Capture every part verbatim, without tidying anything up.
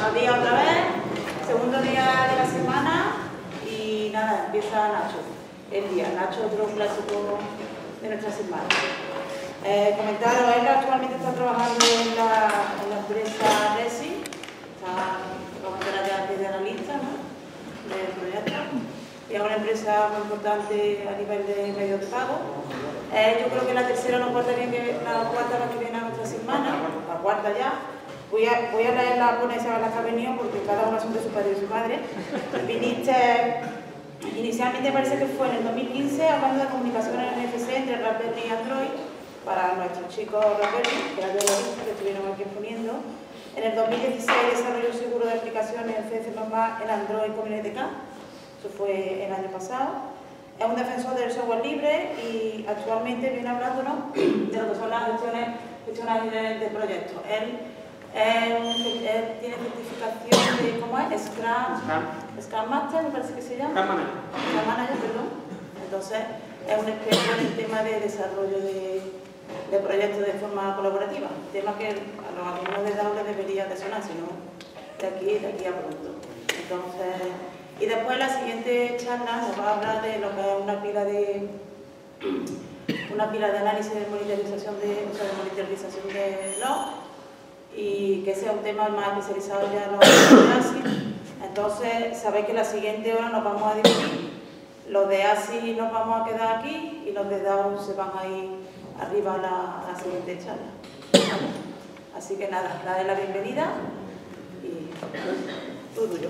Buenos días otra vez, segundo día de la semana y nada, empieza Nacho, el día. Nacho, otro clásico de nuestra semana. Eh, comentaros, él actualmente está trabajando en la, en la empresa Resi, está trabajando ya de analista, ¿no?, del proyecto. Y es una empresa muy importante a nivel de medios de pago. Eh, yo creo que la tercera o la cuarta, que, la cuarta la que viene a nuestra semana, la cuarta ya. Voy a, voy a leer la ponencia a la que ha venido porque cada uno son de su padre y su madre. Viniste, inicialmente parece que fue en el dos mil quince hablando de comunicación en N F C entre Raspberry y Android para nuestros chicos Raspberry, que era de la lista que estuvieron aquí exponiendo. En el dos mil dieciséis desarrolló un seguro de aplicaciones en C C plus plus en Android con N T K, eso fue el año pasado. Es un defensor del software libre y actualmente viene hablándonos de lo que son las gestiones, gestiones de, de proyectos. Él, Él, él tiene certificación de, ¿cómo es? Scrum, Scrum. Scrum Master, me parece que se llama. Scrum Manager. Scrum Manager, perdón. Entonces, es un experto en el tema de desarrollo de, de proyectos de forma colaborativa. Tema que a los alumnos de D A O les debería de sonar, sino de aquí, de aquí a pronto. Entonces, y después la siguiente charla nos va a hablar de lo que es una pila de una pila de análisis de monitorización de, o sea, de monitorización de logs, y que sea un tema más especializado ya en los de A S I. Entonces, sabéis que la siguiente hora nos vamos a dividir. Los de A S I nos vamos a quedar aquí y los de D A O se van a ir arriba a la, a la siguiente charla. ¿Vale? Así que nada, dale la bienvenida y todo tuyo.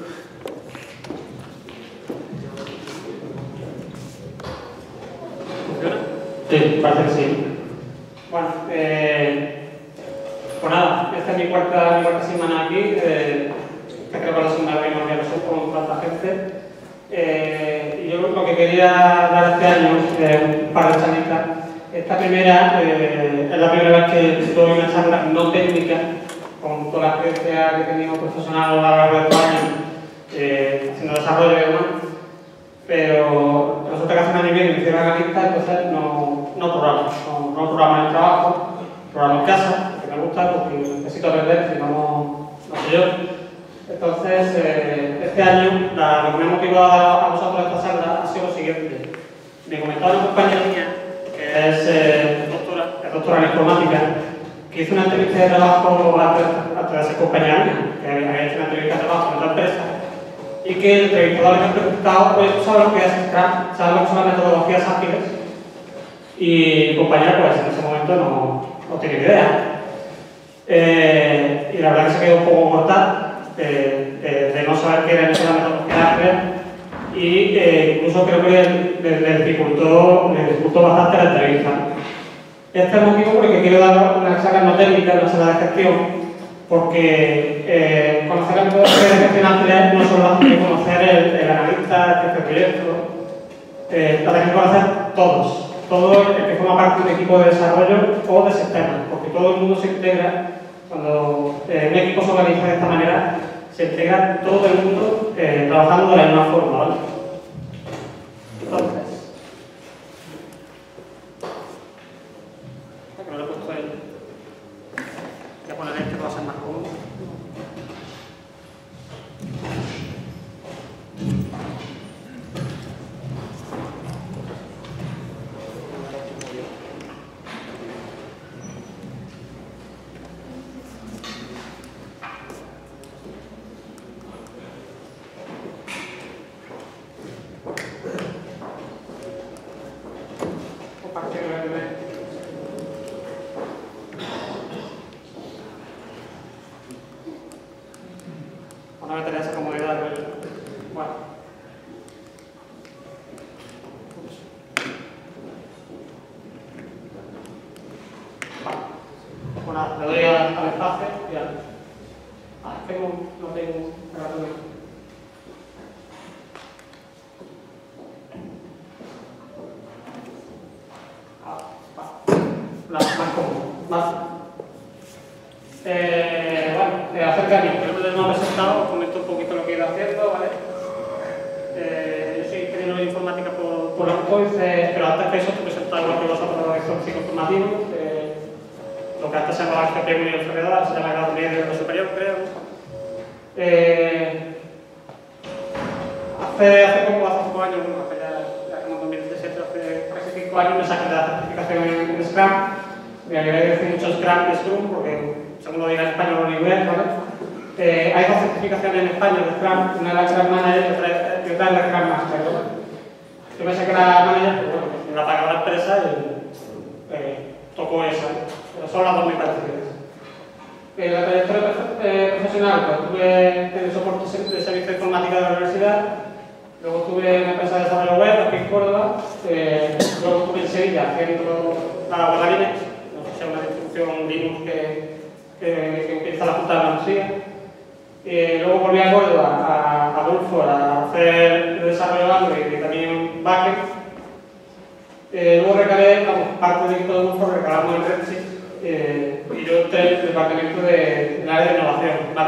¿Funciona? Sí, parece que sí. Bueno, eh... pues nada, esta es mi cuarta, mi cuarta semana aquí, eh, que creo que es la segunda vez que lo sé con tanta gente. Eh, y yo lo que quería dar este año, eh, un par de charlitas. Esta primera eh, es la primera vez que doy una charla no técnica, con toda la experiencia que he tenido profesional a lo largo de estos años, eh, haciendo desarrollo y demás. Pero resulta que hace un año y medio me hicieron analista, entonces no, no programo, no, no programo en el trabajo, programo en casa. Me gusta porque necesito aprender, si no, no sé yo. Entonces, eh, este año, la, lo que me ha motivado a, a vosotros esta charla ha sido lo siguiente. Me comentaba una compañera mía, que es eh, doctora, es doctora en informática, que hizo una entrevista de trabajo antes, antes de ser compañera mía, que había hecho una entrevista de trabajo en otra empresa, y que el entrevistador le ha preguntado, oye, ¿tú sabes lo que es Scrum? ¿Sabes lo que son las metodologías ágiles? Y mi compañera, pues en ese momento no, no tiene idea. Eh, y la verdad que se quedó un poco cortada eh, eh, de no saber qué era eso de la metodología ágil y eh, incluso creo que le, le, dificultó, le dificultó bastante la entrevista. Este es el motivo por el que quiero dar una charla no técnica, una charla de gestión, porque eh, conocer la metodología de gestión ágil no solo hace que conocer el, el analista, el jefe de proyecto, eh, la tenemos que conocer todos. Todo el que forma parte de un equipo de desarrollo o de sistemas, porque todo el mundo se integra, cuando eh, un equipo se organiza de esta manera, se integra todo el mundo eh, trabajando de la misma forma, ¿vale? Entonces, que me lo he puesto ahí. Voy a poner este para ser más cómodo. Bueno, me tener esa comodidad. Bueno. Bueno, le doy al, al espacio y al... Ah, tengo, no tengo... Ah, va. Más, más cómodo. Más. Eh, bueno, eh, acerca de mí, creo que no me he presentado, os comento un poquito lo que he ido haciendo, ¿vale? Eh, yo soy ingeniero de informática por, por la U P O I, eh, pero antes de eso estoy presentado igual que vosotros en psicoinformativo. Eh, lo que antes se llamaba G P U y enfermedad, se llama grado medio de superior, creo. Eh, hace, hace poco, hace cinco años, bueno, hace ya, ya como dos mil diecisiete, hace casi cinco años me saqué la certificación en, en Scrum. Me alegré de decir mucho Scrum y Scrum, porque según lo diga en español o en inglés, ¿vale? Eh, hay dos certificaciones en España de Scrum, una es la Scrum Manager y otra, y otra es la Scrum Master, ¿vale? Yo me saqué la Manager, pues bueno, me la pagaba la empresa y eh, tocó esa, pero son las dos muy parecidas. Eh, la trayectoria eh, profesional, pues estuve en el soporte de servicio de informática de la universidad, luego estuve en una empresa de desarrollo web aquí en Córdoba, eh, luego estuve en Sevilla haciendo la web Linux, no sé si es una distribución Linux que, que, que utiliza la Junta de Andalucía. Eh, luego volví a Córdoba, a, a Dulford, a hacer el desarrollo de Android y también backend. Eh, luego recalé, como parte del equipo de Dulford, recalamos en Redshift. Eh, y yo entré en el departamento de, del área de innovación, ¿vale?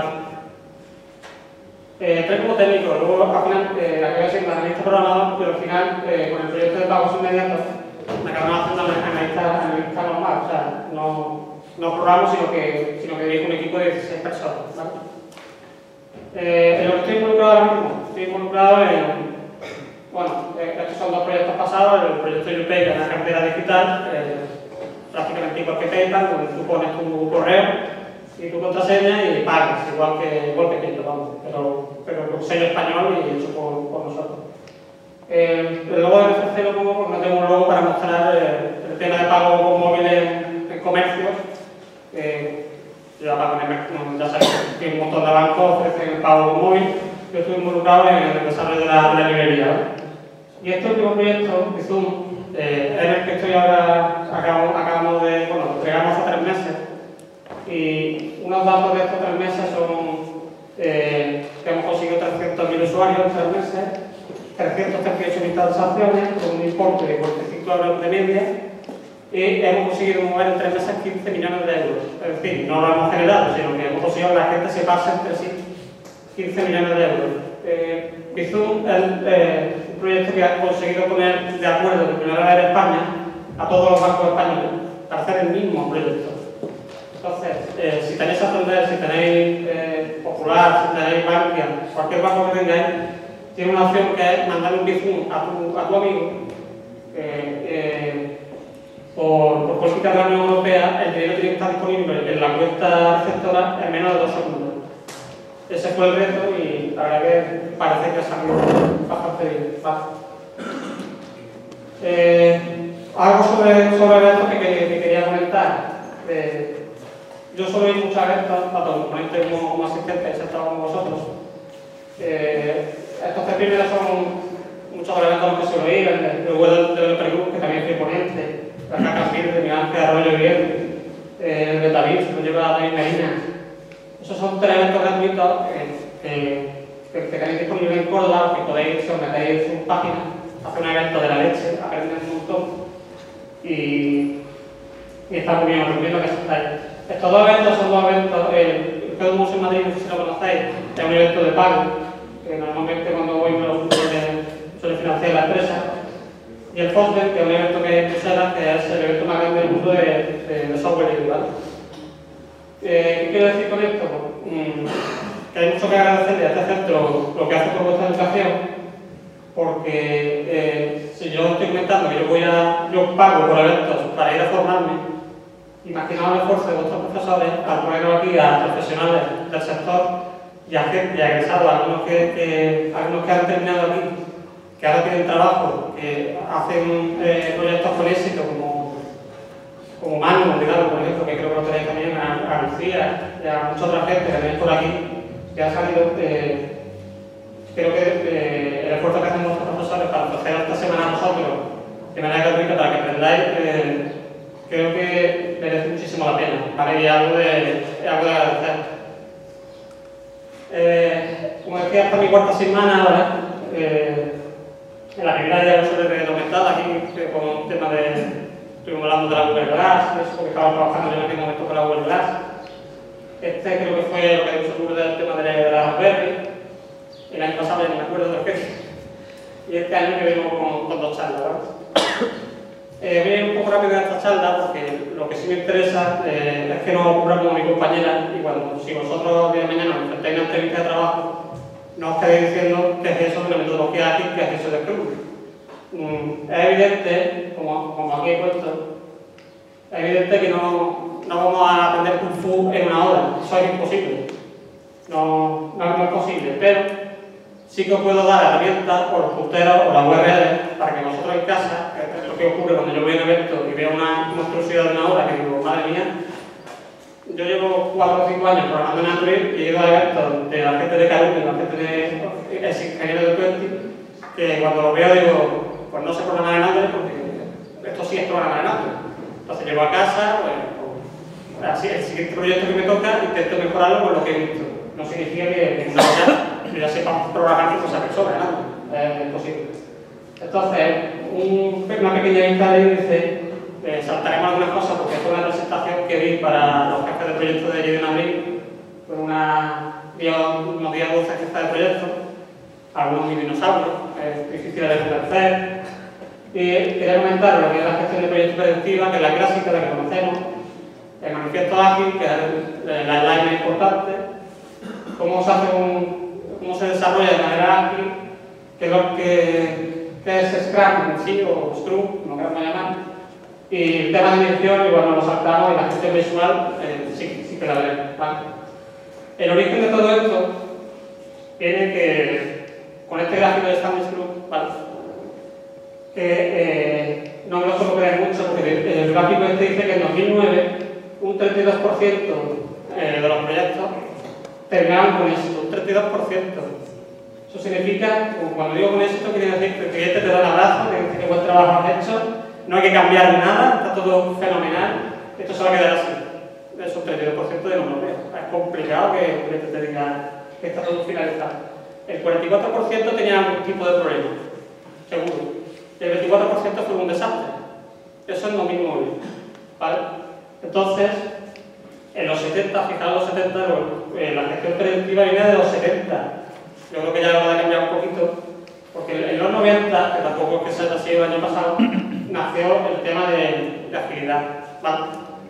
Eh, entré como técnico, luego al final eh, acabé siendo analista programador, pero al final eh, con el proyecto de pagos inmediatos me acabaron haciendo analista, analista normal, o sea, no, no programo, sino que, sino que dirijo un equipo de dieciséis personas, ¿vale? Eh, en lo que estoy involucrado ahora mismo, estoy involucrado en, bueno, eh, estos son dos proyectos pasados, el proyecto U P I, que es la cartera digital, eh, prácticamente igual que PayPal, donde tú pones tu correo y tu contraseña y pagas, igual que, igual que PayPal, vamos, pero, pero con sello español y hecho por, por nosotros. Eh, el logo de F C lo pongo porque no tengo un logo para mostrar eh, el tema de pago con móvil en, en comercios. Eh, yo ya pago en el, ya sabéis que un montón de bancos ofrecen el pago con móvil. Yo estoy involucrado en el desarrollo de la, de la librería, ¿vale? Y este último proyecto, Bizum, eh, en el que estoy ahora, acabamos, acabamos de, bueno, lo entregamos hace tres meses, y unos datos de estos tres meses son eh, que hemos conseguido trescientos mil usuarios en tres meses, trescientas treinta y ocho mil transacciones, con un importe de cuarenta y cinco euros de media, y hemos conseguido mover en tres meses quince millones de euros. Es decir, no lo hemos generado, sino que hemos conseguido que la gente se pase entre sí quince millones de euros. Eh, Bizum es eh, un proyecto que ha conseguido poner de acuerdo por primera vez en España a todos los bancos españoles para hacer el mismo proyecto. Entonces, eh, si tenéis Santander, si tenéis eh, Popular, si tenéis Bankia, cualquier banco que tengáis, tiene una opción que es mandar un Bizum a tu, a tu amigo. Eh, eh, por, por política de la Unión Europea, el dinero tiene que estar disponible en la cuenta receptora en menos de dos segundos. Ese fue el reto y la verdad que parece que ha salido bastante bien. ¿Vale? Eh, algo sobre, sobre eventos que, que, que quería comentar. Eh, yo suelo ir muchos eventos, tanto como ponente como, como asistente, he estado con vosotros. Eh, estos tres primeros son muchos eventos a los que suelo ir, el, el web del Perú, que también fui ponente, la Caca Verde, Miguel Ángel Arroyo Bien, eh, el de David, que lo lleva David Medina. Esos son tres eventos gratuitos que, que, que tenéis disponibles en Córdoba, que podéis, si os metéis en su página, hacer un evento de la leche, aprender un montón y, y está muy bien, os recomiendo que asistáis. Estos dos eventos son dos eventos, el G dos Museo en Madrid, no sé si lo conocéis, es un evento de pago, que normalmente cuando voy me lo suele, suele financiar la empresa. Y el FOSDEM, que es un evento que es Bruselas, que es el evento más grande del mundo de, de, de software libre, ¿vale? Eh, ¿Qué quiero decir con esto? Mm, que hay mucho que agradecerle a este centro lo que hace por vuestra educación, porque eh, si yo estoy comentando que yo voy a, yo pago por eventos para ir a formarme, imaginaos el esfuerzo de vuestros profesores al ponernos aquí a profesionales del sector y a gente, y a egresados, algunos que, que, algunos que han terminado aquí, que ahora tienen trabajo, que hacen eh, proyectos con éxito, como como Manu, Obligado, por ejemplo, que creo que lo tenéis también, a, a Lucía y a mucha otra gente que tenéis por aquí, que ha salido, eh, creo que eh, el esfuerzo que hacen nuestros profesores para ofrecer esta semana a vosotros de manera gratuita para que aprendáis, eh, creo que merece muchísimo la pena, ¿vale? Y algo de, algo de agradecer. Eh, como decía, esta es mi cuarta semana ahora. Eh, en la primera ya lo suele comentar aquí con un tema de. Estuvimos hablando de la Google Glass, eso, porque estaba trabajando en aquel momento con la Google Glass. Este creo que fue lo que hizo Google del tema de la Raspberry. El año pasado ya no me acuerdo de qué. Y este año que venimos con, con dos charlas, ¿vale? Eh, voy a ir un poco rápido en esta charla porque lo que sí me interesa eh, es que no ocurra como mi compañera y cuando, si vosotros de mañana os enfrentáis a una entrevista de trabajo, no os quedéis diciendo qué es eso de la metodología ágil, qué es eso de Scrum. Mm, es evidente, como, como aquí he puesto, es evidente que no, no vamos a aprender Kung Fu en una hora, eso es imposible. No, no, no es posible, pero sí que os puedo dar herramientas o los punteros o las U R Ls para que vosotros en casa, que es lo que ocurre cuando yo voy a un evento y veo una monstruosidad de una hora que digo, madre mía, yo llevo cuatro o cinco años programando en Android y he ido a eventos de la gente de Calum, de la gente de es ingeniero de Twenty, que cuando lo veo digo, pues no sé programar en Android porque esto sí es programar en Android. Entonces llego a casa, pues, así, el siguiente proyecto que me toca intento mejorarlo con lo que he visto. No significa que no ya, yo ya sepa programar que cosa que sobra, ¿no? Es imposible. Entonces, un, una pequeña vista de índice, eh, saltaremos algunas cosas porque fue una presentación que vi para los jefes de proyecto de allí en abril, con una, unos días doce jefes de proyecto, algunos mini dinosaurios, es difícil de convencer. Y quería comentar lo que es la gestión de proyectos predictiva, que es la clásica, la que conocemos, el manifiesto ágil, que es la slide más importante, cómo se, hace un, cómo se desarrolla de manera ágil, qué es lo que, que es Scrum en sí, o Scrum, como queramos llamar, y el tema de dirección, igual no lo saltamos, y la gestión visual, eh, sí, sí que la veremos, ¿vale? El origen de todo esto viene que, con este gráfico de Stand Scrum, ¿vale? que eh, no me lo suelo creer mucho, porque el gráfico este dice que en dos mil nueve un treinta y dos por ciento eh, de los proyectos terminaban con éxito, un treinta y dos por ciento. Eso significa, cuando digo con éxito, quiere decir que el cliente te da un abrazo, te dice que buen trabajo has hecho, no hay que cambiar nada, está todo fenomenal, esto se va a quedar así. Eso es un treinta y dos por ciento de no lo veo. Es complicado que el cliente te diga que está todo finalizado. El cuarenta y cuatro por ciento tenía algún tipo de problema, seguro. El veinticuatro por ciento fue un desastre. Eso es lo mismo hoy, ¿vale? Entonces, en los setenta, fijaros los setenta, eh, la gestión predictiva viene de los setenta. Yo creo que ya lo va a cambiar un poquito, porque en los noventa, que tampoco es que sea así el año pasado, nació el tema de, de agilidad, ¿vale?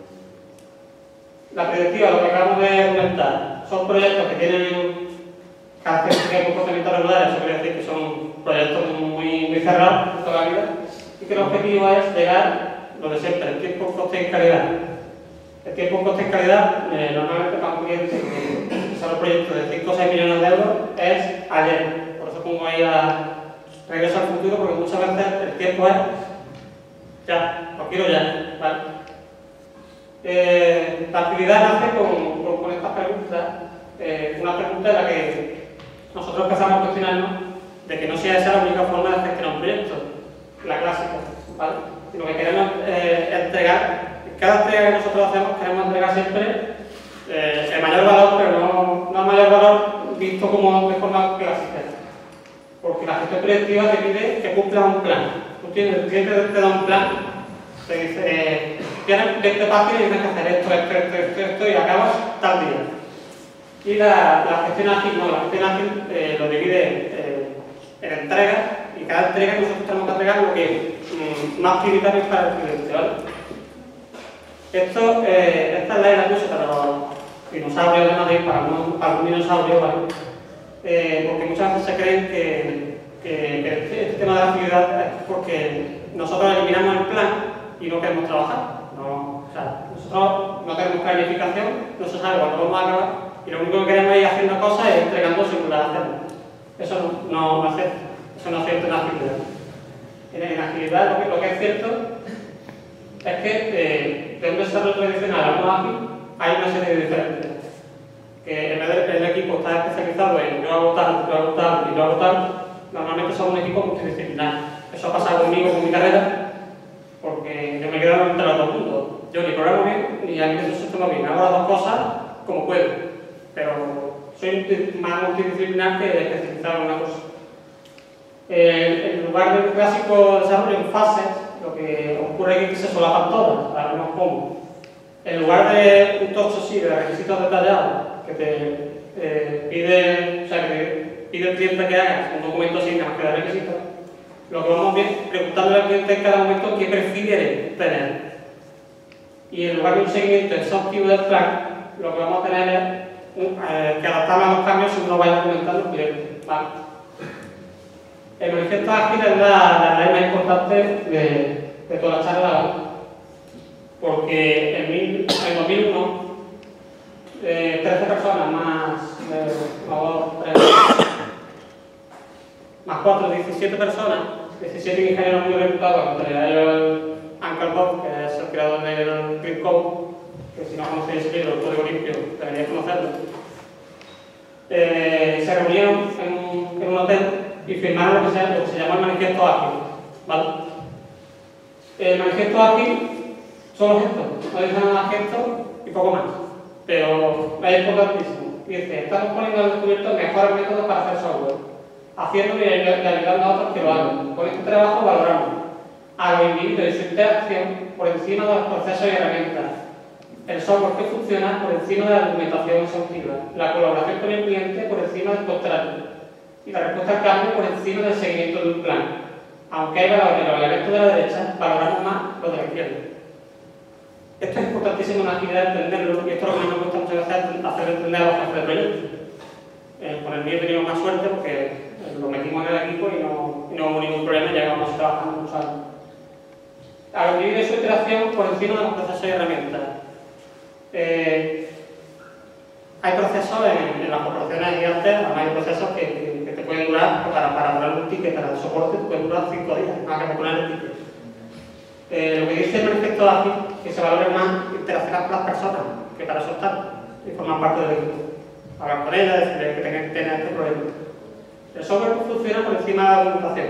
La predictiva, lo que acabamos de comentar, son proyectos que tienen características comportamientos regulares, eso quiere decir que son proyectos muy, muy cerrados toda la vida, y que el objetivo es llegar, lo de siempre, el tiempo, coste y calidad. El tiempo, coste y calidad, eh, normalmente para un cliente que sale un proyecto de cinco o seis millones de euros, es ayer. Por eso pongo ahí a regreso al futuro, porque muchas veces el tiempo es ya, lo quiero ya, ¿vale? Eh, la actividad nace con, con, con estas preguntas, eh, una pregunta en la que nosotros empezamos a cuestionarnos de que no sea esa la única forma de gestionar un proyecto, la clásica, ¿vale? Y lo que queremos eh, entregar, cada entrega que nosotros hacemos, queremos entregar siempre eh, el mayor valor, pero no, no el mayor valor visto como de forma clásica. Porque la gestión predictiva te pide que cumplas un plan. Tú tienes, el cliente te da un plan, te dice, eh, tienes veinte páginas y tienes que hacer esto, esto, esto, esto, esto y acabas tal día. Y la, la gestión ágil no, la gestión ágil eh, lo divide eh, en entregas y cada entrega nosotros tenemos que entregar lo que mm, más prioritario es para el cliente, ¿vale? Esto, eh, esta es la era que uso para los dinosaurios de Madrid, para algún, para algún dinosaurio, ¿vale? Eh, porque muchas veces se creen que, que, que este, este tema de la agilidad es porque nosotros eliminamos el plan y no queremos trabajar. No, o sea, nosotros no tenemos planificación, no se sabe cuándo vamos a acabar y lo único que queremos es ir haciendo cosas y entregando sin las hacemos. Eso no, no, no es cierto, eso no es cierto en agilidad. En, en agilidad lo que, lo que es cierto es que eh, de un desarrollo tradicional a uno ágil hay una serie de diferencias. Que en vez de el equipo está especializado en yo hago tal, yo hago tal y yo hago tal, normalmente somos un equipo multidisciplinar. Eso ha pasado conmigo con mi carrera, porque yo me quedo entre los dos puntos. Yo ni programo bien, ni administro el sistema bien. Hago las dos cosas como puedo, pero soy más multidisciplinar que especializado en una cosa. Eh, en lugar del clásico desarrollo en fases, lo que ocurre es que se solapan todas, para vernos cómo. En lugar de un tocho así de requisitos detallados, que te eh, pide, o sea, que te pide el cliente que hagas un documento así, nada más que de requisitos, lo que vamos bien preguntándole al cliente en cada momento qué prefiere tener. y en lugar de un seguimiento exhaustivo del plan, lo que vamos a tener es un, eh, que adaptar a los cambios según nos vaya documentando el cliente. ¿Vale? El manifiesto ágil es la, la ley más importante de, de toda la charla, porque en, mil, en dos mil uno, eh, trece personas más, eh, más, más cuatro, diecisiete personas, diecisiete ingenieros muy reputados, entre ellos Uncle Bob, que es el creador del Clean Code, que si no conocéis el libro, el código limpio, deberíais conocerlo. Eh, se reunieron en un, en un hotel y firmaron lo que, se, lo que se llamó el manifiesto ágil. ¿Vale? El manifiesto ágil son los gestos, no dicen nada más gestos y poco más, pero es importantísimo. Dice, estamos poniendo al descubierto mejores métodos para hacer software, haciendo y ayudando a otros que lo hagan. Con este trabajo valoramos a los individuos y su interacción por encima de los procesos y herramientas, el software que funciona por encima de la documentación exhaustiva, la colaboración con el cliente por encima del contrato y la respuesta al cambio por encima del seguimiento de un plan. Aunque hay valores en los elementos de la derecha, valoramos más los de la izquierda. Esto es importantísimo en la actividad de entenderlo, y esto es lo que nos gusta muchas veces hacer entender a los jefes de proyecto. Eh, con el mío he tenido más suerte porque lo metimos en el equipo y no, y no hubo ningún problema, ya llevamos trabajando muchos años. A los individuos y su interacción por encima de los procesos y herramientas. Eh, hay procesos en, en las corporaciones gigantes, hay procesos que, que, que te pueden durar, para, para durar un ticket, para el soporte, te pueden durar cinco días, nada que poner el ticket. Eh, lo que dice el manifiesto ágil, que se valore más interaccionar con las personas, que para eso están y forman parte del equipo. Hablar con ellas, decirles que tengan que tener este problema. El software funciona por encima de la documentación.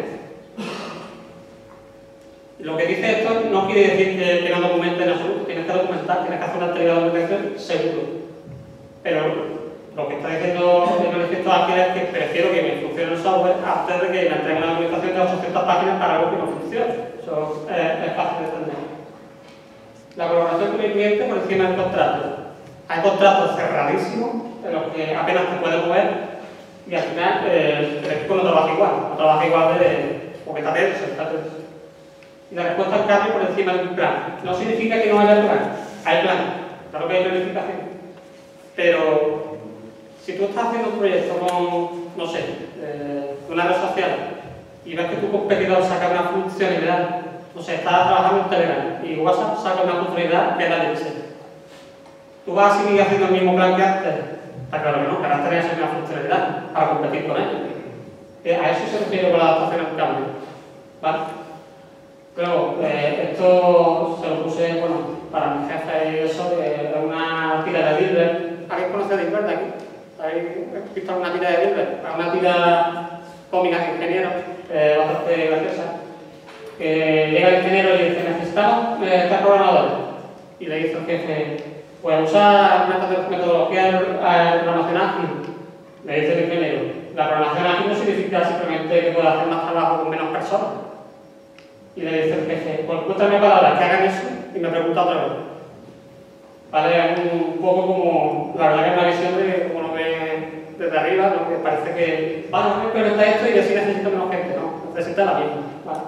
Lo que dice esto no quiere decir que, que no documenten en absoluto, tienes que documentar, tienes que hacer una actividad de documentación seguro. Pero lo que está diciendo el manifiesto ágil es que prefiero que me funcione el software antes de que me entreguen una documentación de ochocientas páginas para algo que no funcione. Eso es, es fácil de entender. La colaboración con el cliente por encima del contrato. Hay contratos cerradísimos en los que apenas te puedes mover y al final eh, el equipo no trabaja igual, no trabaja igual de porque está tenso, está tenso. Y la respuesta al cambio por encima de un plan. No significa que no haya plan, hay plan, claro que hay planificación. Pero si tú estás haciendo un proyecto con, no sé, eh, una red social y ves que tu competidor saca una funcionalidad, no sé, estás trabajando en Telegram y WhatsApp saca una funcionalidad que es la leche. ¿Tú vas a seguir haciendo el mismo plan que antes? Está claro que no, que ahora tenés que hacer una funcionalidad para competir con ellos. A eso se refiere con la adaptación al cambio. ¿Vale? Luego, eh, esto se lo puse, bueno, para mi jefe y eso, de una tira de Dilbert. ¿Alguien conoce Dilbert de aquí? ¿Habéis visto alguna tira de Dilbert? Una tira cómica de ingenieros, eh, bastante graciosa. Que llega el ingeniero y dice, necesitamos eh, este programador. Y le dice el jefe, pues usar una metodología de programación ágil. Le dice el ingeniero, la programación ágil no significa simplemente que pueda hacer más trabajo con menos personas. Y le dice el jefe, pues cuéntame palabras que hagan eso y me pregunta otra vez. Vale, es un poco como, la verdad que es una visión de como lo ve desde arriba, ¿no? Que parece que, vale, voy a implementar esto y así necesito menos gente, ¿no? Necesita la misma, ¿vale?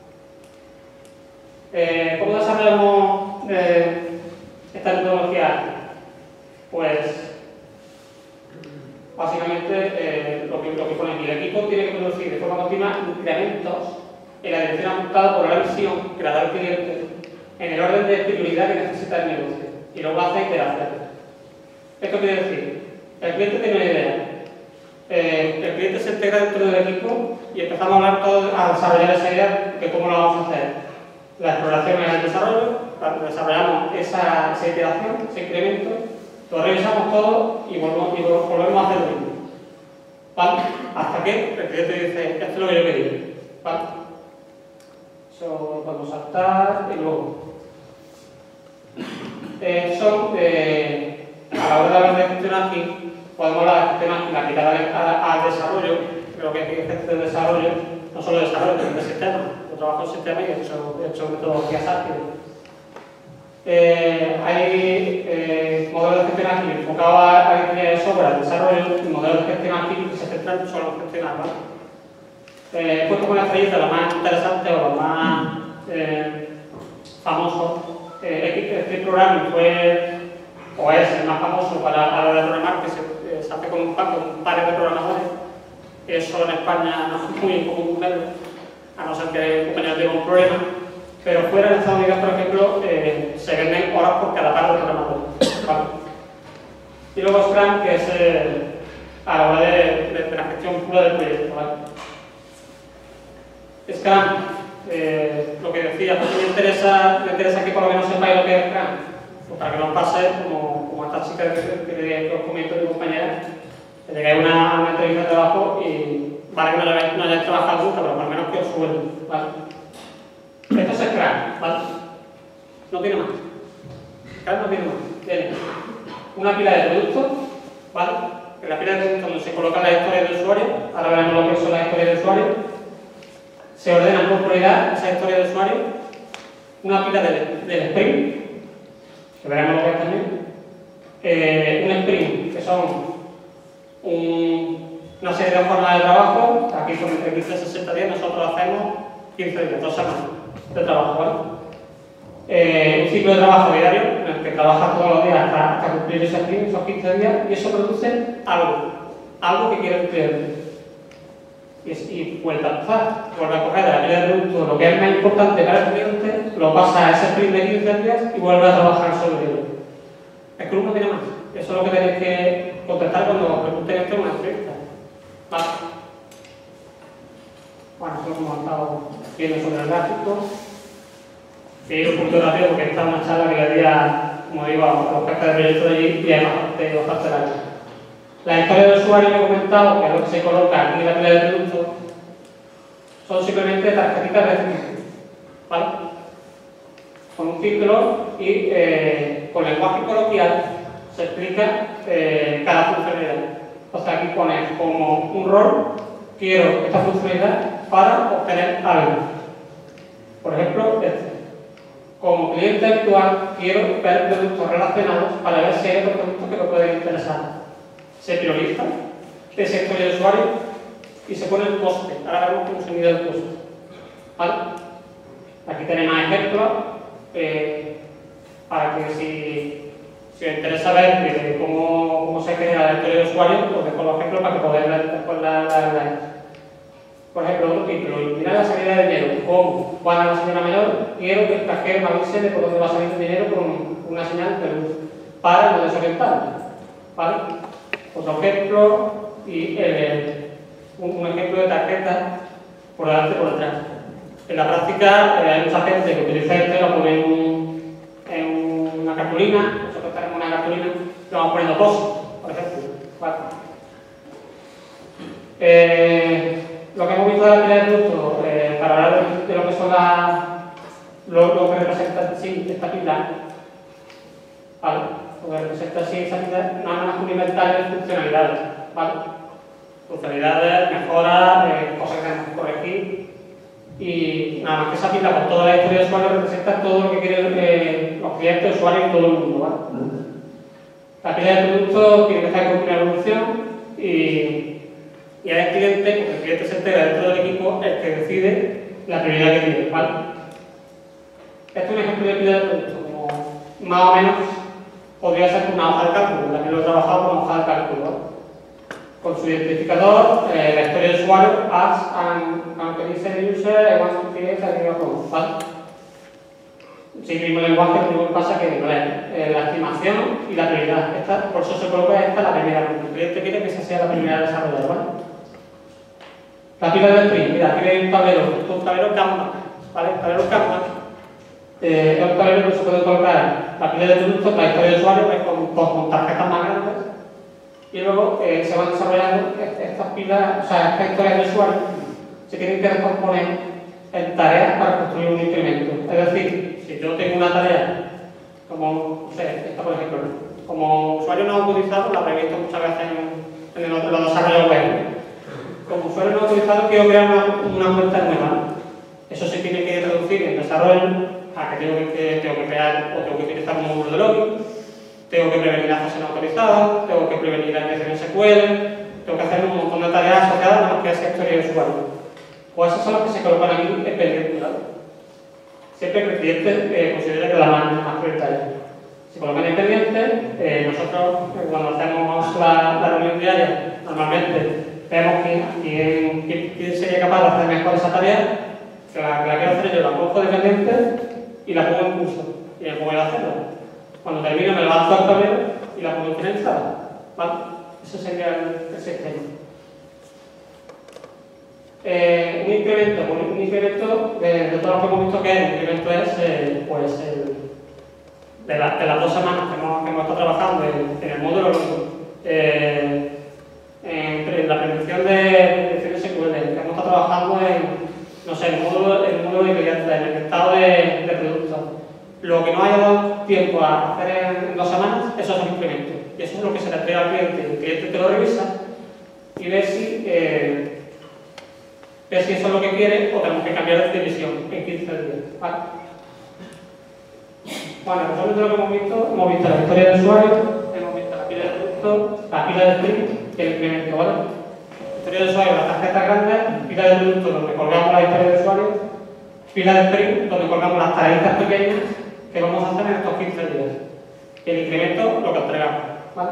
Eh, ¿Cómo desarrollamos eh, esta metodología? Pues, básicamente, eh, lo, que, lo que pone aquí, el equipo tiene que producir de forma continua incrementos en la dirección apuntada por la visión que la da el cliente en el orden de prioridad que necesita el negocio y luego hace iteraciones. Esto quiere decir, el cliente tiene una idea, eh, el cliente se integra dentro del equipo y empezamos a hablar todos a desarrollar esa idea de cómo lo vamos a hacer. La exploración en el desarrollo, desarrollamos esa, esa iteración, ese incremento, lo revisamos todo y volvemos, y volvemos a hacer lo mismo. ¿Vale? Hasta que el cliente dice, esto es lo que yo quería. ¿Vale? Eso podemos saltar y luego. Eh, son, eh, a la hora de hablar de gestión ágil, podemos hablar de gestión ágil aplicada al, al desarrollo, creo que es gestión de desarrollo, no solo de desarrollo, sino de sistemas. Yo trabajo en sistemas y he hecho, he hecho metodologías ágiles. Eh, hay eh, modelos de gestión ágil enfocados a la ingeniería de software, al desarrollo, y modelos de gestión ágil que se centran solo en gestionar, ¿vale? Eh, he puesto con la estrellita lo más interesante o lo más eh, famoso eh, Street Programming fue, o es el más famoso para la hora de programar, que se, eh, se hace con un par, con pares de programadores. Eso en España no es muy común verlo, a no ser que el compañero tenga un problema. Pero fuera de Estados Unidos, por ejemplo, eh, se venden horas por cada par de programadores. ¿Vale? Y luego Scrum, que es eh, a la hora de, de, de la gestión pura del proyecto. ¿Vale? Scrum, eh, lo que decía, pues me interesa, me interesa que por lo menos sepáis lo que es Scrum. Pues para que no os pase, como, como esta chica que, que, que os comento de compañera, que llegáis a una, una entrevista de trabajo y vale que no hayáis, no hayáis trabajado nunca, pero por lo menos que os suelen. ¿Vale? Esto es Scrum, ¿vale? No tiene más. Scrum no tiene más. Tiene una pila de productos, ¿vale? En la pila de productos donde se colocan las historias de usuario, ahora veremos lo que son las historias de usuario. Se ordenan por prioridad esa historia de usuario. Una pila del, del sprint, que veremos lo que es también. Eh, un sprint, que son un, una serie de jornadas de trabajo. Aquí son entre quince y sesenta días, nosotros hacemos quince días, dos semanas de trabajo, ¿vale? Eh, un ciclo de trabajo diario en el que trabajas todos los días hasta, hasta cumplir ese sprint, esos quince días, y eso produce algo, algo que quiere el cliente. Y, y vuelve a empezar, vuelve a coger de la pila de productos lo que es más importante para el cliente, lo pasa a ese sprint de quince días y vuelve a trabajar sobre ello. El club no tiene más. Eso es lo que tenéis que contestar cuando pregunten esto en una entrevista. ¿Vale? Bueno, eso hemos estado viendo sobre el gráfico. Y un punto rápido porque esta es una charla que le haría, como digo, a los jefes de proyecto de allí y además de los parcelarios. La historia del usuario que he comentado, que es lo que se coloca aquí en la pila de productos, son simplemente tarjetitas de servicio, ¿vale? Con un título y eh, con lenguaje coloquial se explica eh, cada funcionalidad. Entonces aquí pones como un rol, quiero esta funcionalidad para obtener algo. Por ejemplo, este. Como cliente actual, quiero ver productos relacionados para ver si hay otros productos que me pueden interesar. Se prioriza esa historia de usuario y se pone el coste. Ahora vemos cómo se mide el coste. ¿Vale? Aquí tenéis más ejemplos eh, para que si, si os interesa ver eh, cómo, cómo se genera la historia de usuario, os dejo los ejemplos para que podáis ver después la, la, la Por ejemplo, otro título, eliminar la salida de dinero. ¿Cómo? Cuando la señora mayor, quiero que el cajero me avise de por dónde va a salir el dinero con una señal de luz para no desorientarme. ¿Vale? Otro ejemplo y el, un, un ejemplo de tarjeta por delante y por detrás. En la práctica eh, hay mucha gente que utiliza este, lo pone en, un, en una cartulina, nosotros tenemos una cartulina, lo vamos poniendo cosas, por ejemplo. ¿Vale? Eh, Lo que hemos visto de la pila de productos, eh, para hablar de, de lo que son las, lo, lo que representa sí, esta pila, ¿vale? Lo que representa sí, esta pila, nada más que un inventario de funcionalidades, ¿vale? Funcionalidades, mejoras, eh, cosas que tenemos que corregir, y nada más que esa pila con toda la historia de usuario representa todo lo que quieren eh, los clientes, usuarios y todo el mundo, ¿vale? La pila de productos tiene que estar con una evolución y Y al cliente, porque el cliente se entera dentro del equipo, el que decide la prioridad que tiene, ¿vale? Este es un ejemplo de pila de producto, como más o menos podría ser una hoja de cálculo, también lo he trabajado con una hoja de cálculo, ¿vale? Con su identificador, eh, la historia de usuario, as, and, aunque dice el user, I want to create a new account, ¿vale? Sí, mismo lenguaje, lo único que pasa que en inglés, eh, la estimación y la prioridad. Esta, por eso se coloca esta la primera, porque el cliente quiere que esa sea la primera desarrollada, ¿vale? La pila del sprint, mira, aquí hay un tablero, esto es un tablero Kanban, ¿vale? El tablero Kanban eh, es un tablero que se puede colocar la pila de productos, la historia de usuario, pues, con, con, con tarjetas más grandes, y luego eh, se van desarrollando estas pilas, o sea, estas historias de usuario se tienen que recomponer en tareas para construir un incremento. Es decir, si yo tengo una tarea, como, no sé, esta por ejemplo, como usuario no autorizado, la he visto muchas veces en, en los desarrollos web. Como usuario no autorizado, quiero crear una, una cuenta nueva. Eso se tiene que traducir en desarrollo a que tengo que, tengo que crear o tengo que utilizar un módulo de login, tengo que prevenir accesos no autorizados, tengo que prevenir la inyección en S Q L, tengo que hacer un montón de tareas asociadas a las que es historia de usuario. Pues esas son las que se colocan aquí en pendiente, ¿vale? siempre que el cliente eh, considere que la más, más prioritaria. Si colocan en pendiente, eh, nosotros eh, cuando hacemos la, la reunión diaria, normalmente vemos quién, quién, quién, quién sería capaz de hacer mejor esa tarea, que la, que la quiero hacer yo, la cojo de pendiente y la pongo en curso, y me pongo a hacerla. Cuando termino me levanto al tablero y la pongo finalizada. ¿Vale? Eso sería el, el sistema. Eh, un incremento, un, un incremento de, de todo lo que hemos visto que es, un incremento es eh, pues el, de, la, de las dos semanas que hemos, que hemos estado trabajando en, en el módulo eh, en la prevención de infecciones S Q L, que hemos estado trabajando en, no sé, el módulo, el módulo de clientes, en el estado de, de productos. Lo que no haya dado tiempo a hacer en, en dos semanas, eso es un incremento. Y eso es lo que se le entrega al cliente. El cliente te lo revisa y ve si, eh, ve si eso es lo que quiere o tenemos que cambiar de división en quince días. ¿Vale? Bueno, nosotros lo que hemos visto, hemos visto la historia del usuario, hemos visto la pila de producto, la pila de sprint, que es el incremento, ¿vale? La historia del usuario, las tarjetas grandes, pila de producto donde colgamos la historia del usuario, pila de sprint donde colgamos las tareitas pequeñas que vamos a hacer en estos quince días. Y el incremento, lo que entregamos. ¿Vale?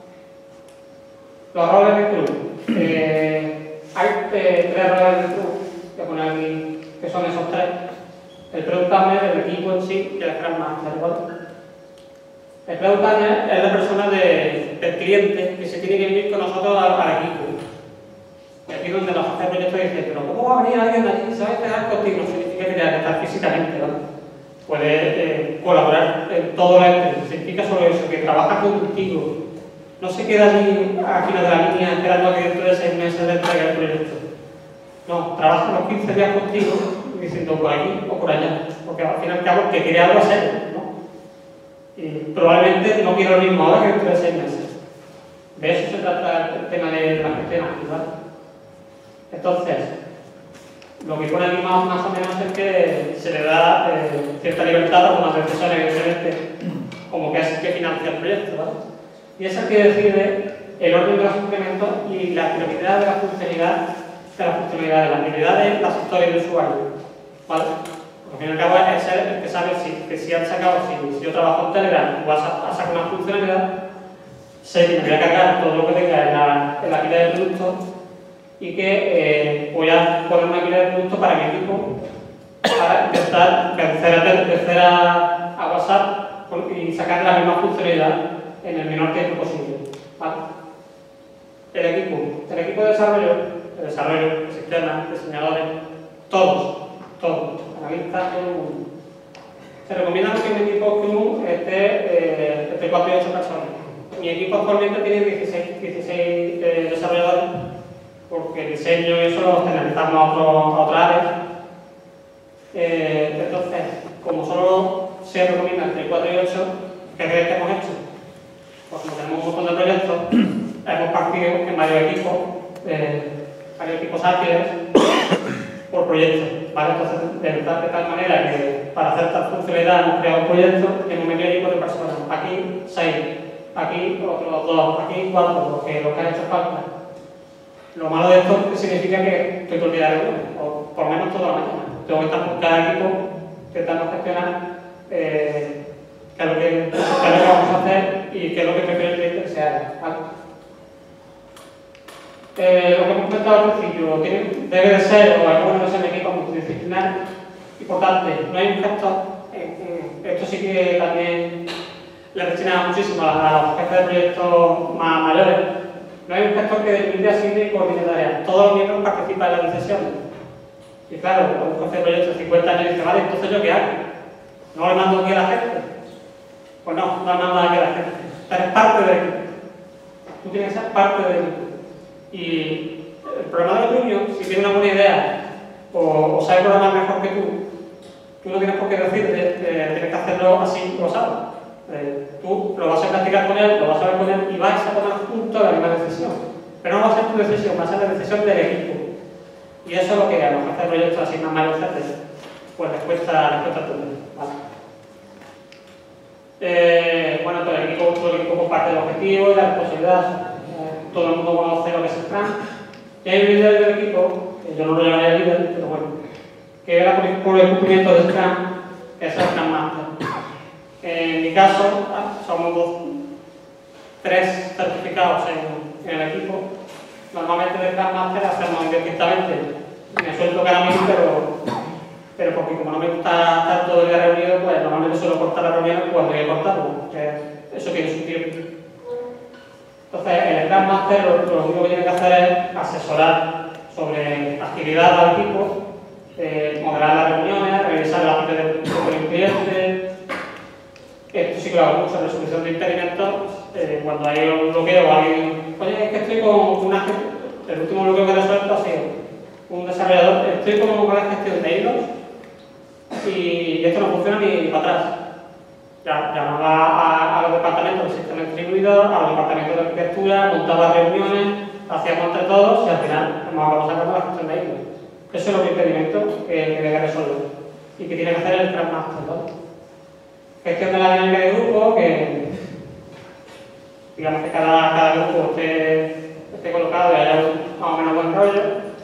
Los roles de club. Eh, hay eh, tres roles de club, voy a poner aquí, que son esos tres. El Product Owner, el equipo en sí y el Scrum Master. ¿Vale? El Product Owner es la persona de, del cliente que se tiene que venir con nosotros al, al equipo. Y aquí donde los jefes de proyecto dicen, pero ¿cómo va a venir alguien de allí? ¿Sabes pegar contigo? No significa que tenga que estar físicamente, ¿no? Puede eh, colaborar en todo lo que significa sobre eso, que trabaja contigo. No se queda allí al final de la línea esperando que dentro de seis meses le entregue el proyecto. No, trabaja los quince días contigo diciendo por aquí o por allá. Porque al final el que quiere algo hacer, ¿no? Y probablemente no quiero lo mismo ahora que dentro de seis meses. De eso se trata el tema de la gestión ágil, ¿vale? Entonces, lo que pone aquí más, más o menos es que se le da eh, cierta libertad a unas decisiones, evidentemente, como que es que financia el proyecto, ¿vale? Y es el que decide el orden de los incrementos y la prioridad de la funcionalidad, de la funcionalidad, de las prioridades, las historias del usuario, ¿vale? Porque al fin y al cabo es el que sabe si, que si han sacado, si, si yo trabajo en Telegram y vas a, a sacar una funcionalidad, sé que me voy a cargar todo lo que tenga en la, en la pila de productos y que eh, voy a poner una pila de productos para mi equipo para intentar vencer a, vencer a, a WhatsApp y sacar la misma funcionalidad en el menor tiempo posible. ¿Vale? El equipo, el equipo de desarrollo, el desarrollo, sistemas, diseñadores, todos, todos, analistas, todo el mundo. Se recomienda que un equipo común esté eh, entre cuatro y ocho personas. Mi equipo actualmente tiene dieciséis, dieciséis eh, desarrolladores, porque el diseño y eso lo generalizamos a, otro, a otra área. Eh, entonces, como solo se recomienda entre cuatro y ocho, ¿qué crees que hemos hecho? Pues como tenemos un montón de proyectos, hemos partido en varios equipos, eh, varios equipos ágiles por proyecto, ¿vale? Entonces, de, de tal manera que para hacer esta funcionalidad hemos creado un proyecto y hemos metido equipos de personas. Aquí seis, aquí otros dos, aquí cuatro, lo que, lo que ha hecho falta. Lo malo de esto es que significa que estoy todo el día de uno, o por lo menos toda la mañana. Tengo que estar con cada equipo intentando gestionar eh, qué es lo que, qué es lo que vamos a hacer y qué es lo que prefiere el cliente que se haga. ¿Vale? Eh, lo que hemos comentado al principio, tiene, debe de ser, o algunos de ser equipo multidisciplinar. Importante, no hay un gestor, eh, eh, esto sí que también le destina muchísimo a los jefes de proyectos más mayores. No hay un gestor que delimite, asigne y coordine tareas. Todos los miembros participan en la decisiones. Y claro, un jefe de proyecto de cincuenta años dice, vale, entonces ¿yo qué hago? ¿No le mando aquí a la gente? Pues no, no le mando aquí a la gente. Tú eres parte del equipo. Tú tienes que ser parte del equipo. Y el programador junior, si tiene una buena idea o, o sabe programar mejor que tú, tú no tienes por qué decir, eh, eh, tienes que hacerlo así, lo sabes. Eh, tú lo vas a practicar con él, lo vas a ver con él y vais a tomar juntos la misma decisión. Pero no va a ser tu decisión, va a ser la decisión del equipo. Y eso es lo que a los jefes de proyectos así más mayores pues les cuesta, les cuesta entender. ¿Vale? Eh, bueno, todo el, equipo, todo el equipo comparte el objetivo y la responsabilidad. Eh, todo el mundo conoce lo que es el Scrum. Y hay un líder del equipo, que yo no lo llamaría líder, pero bueno, que era por, por el cumplimiento del Scrum que es el Scrum Master. En mi caso, somos dos, tres certificados en, en el equipo. Normalmente de Scrum Master hacemos indistintamente. Me suelto cada mí, pero, pero porque como no me gusta estar todo el día reunido, pues normalmente suelo cortar la reunión cuando hay que cortarlo, que eso tiene su tiempo. Entonces, el Scrum Master lo, lo único que tiene que hacer es asesorar sobre actividad al equipo, eh, moderar las reuniones, revisar la parte del cliente. Esto sí que lo hago mucho, resolución de impedimentos. Eh, cuando hay un bloqueo o alguien, oye, es que estoy con una gestión. El último bloqueo que he resuelto ha sido un desarrollador, estoy con una gestión de hilos y esto no funciona ni para atrás. Ya, llamaba a, a los departamentos del sistema distribuido, a los departamentos de arquitectura, montaba reuniones, hacíamos entre todos y al final hemos acabado sacando la gestión de hilos. Eso es lo que impedimento que, que debe resolver y que tiene que hacer el Scrum Master, ¿no? Gestión de la dinámica de grupo, que digamos que cada, cada grupo esté, esté colocado y haya más o menos buen rollo,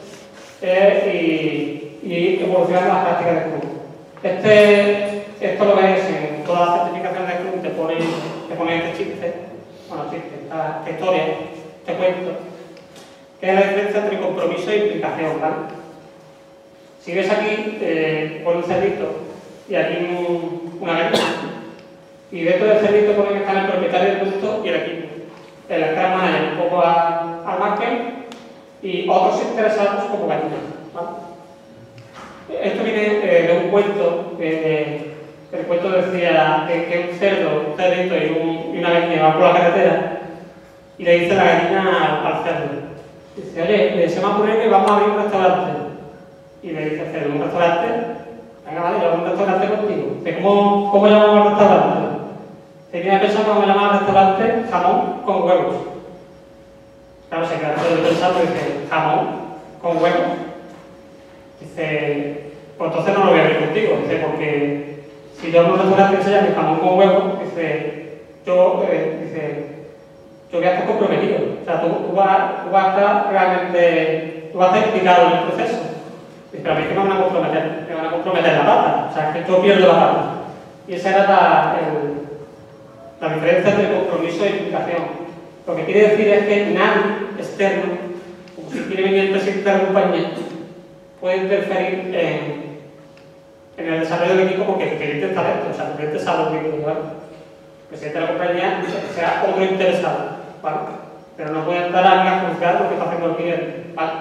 eh, y, y evolucionar las prácticas de Scrum. Este, esto lo veis en todas las certificaciones de Scrum, te pone, te pone este chiste, bueno, chiste, esta, esta historia, este cuento, que es la diferencia entre compromiso e implicación, ¿vale? Si ves aquí, eh, pone un cerdito y aquí un, una gallina. Y dentro del cerdito pone que está el propietario del producto y el equipo. El Scrum Manager un poco al margen y otros interesados como gallinas, ¿vale? Esto viene eh, de un cuento, que el cuento decía que, que un cerdo, un cerdito y, un, y una gallina van por la carretera y le dice la gallina al, al cerdo. Dice, oye, se me ha ocurrido que vamos a abrir un restaurante. Y le dice el cerdo, ¿un restaurante? Venga, vale, yo hago un restaurante contigo. Dice, ¿cómo, cómo llamamos al restaurante? Tenía pensado cómo llamar al restaurante jamón con huevos. Claro, se queda todo pensando y dice, jamón con huevos. Dice, pues entonces no lo voy a abrir contigo. Dice, porque si yo hago un restaurante que se llame jamón con huevos, dice, yo, eh, dice, yo voy a estar comprometido. O sea, tú, tú, vas, tú vas a estar realmente, tú vas a estar implicado en el proceso. Dice, pero a mí es que me van a comprometer, me van a comprometer la pata. O sea, que yo pierdo la pata. Y esa era la, el, la diferencia entre compromiso e implicación. Lo que quiere decir es que nadie externo, como si quiere venir el presidente de la compañía, puede interferir en, en el desarrollo del equipo porque el cliente está dentro, o sea, el cliente sabe lo que quiere llevar. El presidente de la compañía sea otro interesado, ¿vale? Pero no puede entrar a juzgar lo que está haciendo el cliente, ¿vale?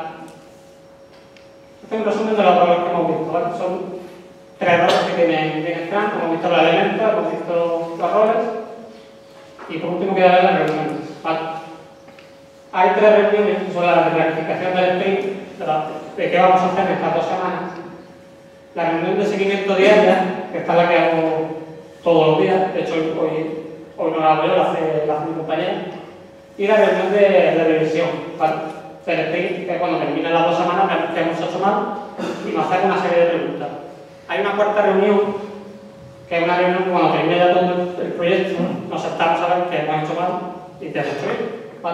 Este es un resumen de los roles que hemos visto, ¿vale? Son tres roles que tienen, tienen Scrum, hemos visto los elementos, hemos visto los roles y por último queda ver las reuniones, ¿vale? Hay tres reuniones que son las de planificación del sprint, de qué vamos a hacer en estas dos semanas. La reunión de seguimiento diaria, que esta es la que hago todos los días, de hecho hoy, hoy no la hago yo, la hace, la hace mi compañera. Y la reunión de, de revisión, ¿vale? El sprint, que es cuando terminan las dos semanas, que hemos hecho mal, y nos hacen una serie de preguntas. Hay una cuarta reunión, que es una reunión que cuando termine ya todo el proyecto, nos sentamos a ver qué hemos hecho mal y qué hemos hecho bien, ¿vale?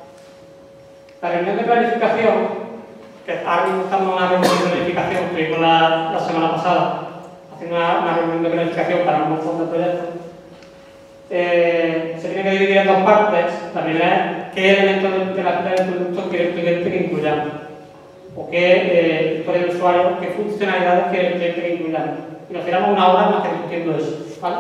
La reunión de planificación, que ahora mismo estamos en una reunión de planificación, estuvimos la, la semana pasada haciendo una, una reunión de planificación para un montón de proyectos, eh, se tiene que dividir en dos partes. La primera es qué elementos de la fila del producto quiere el cliente que incluyamos, o qué eh, historia del usuario, qué funcionalidades quiere el cliente que incluyamos. Y nos tiramos una hora más que discutiendo eso, ¿vale?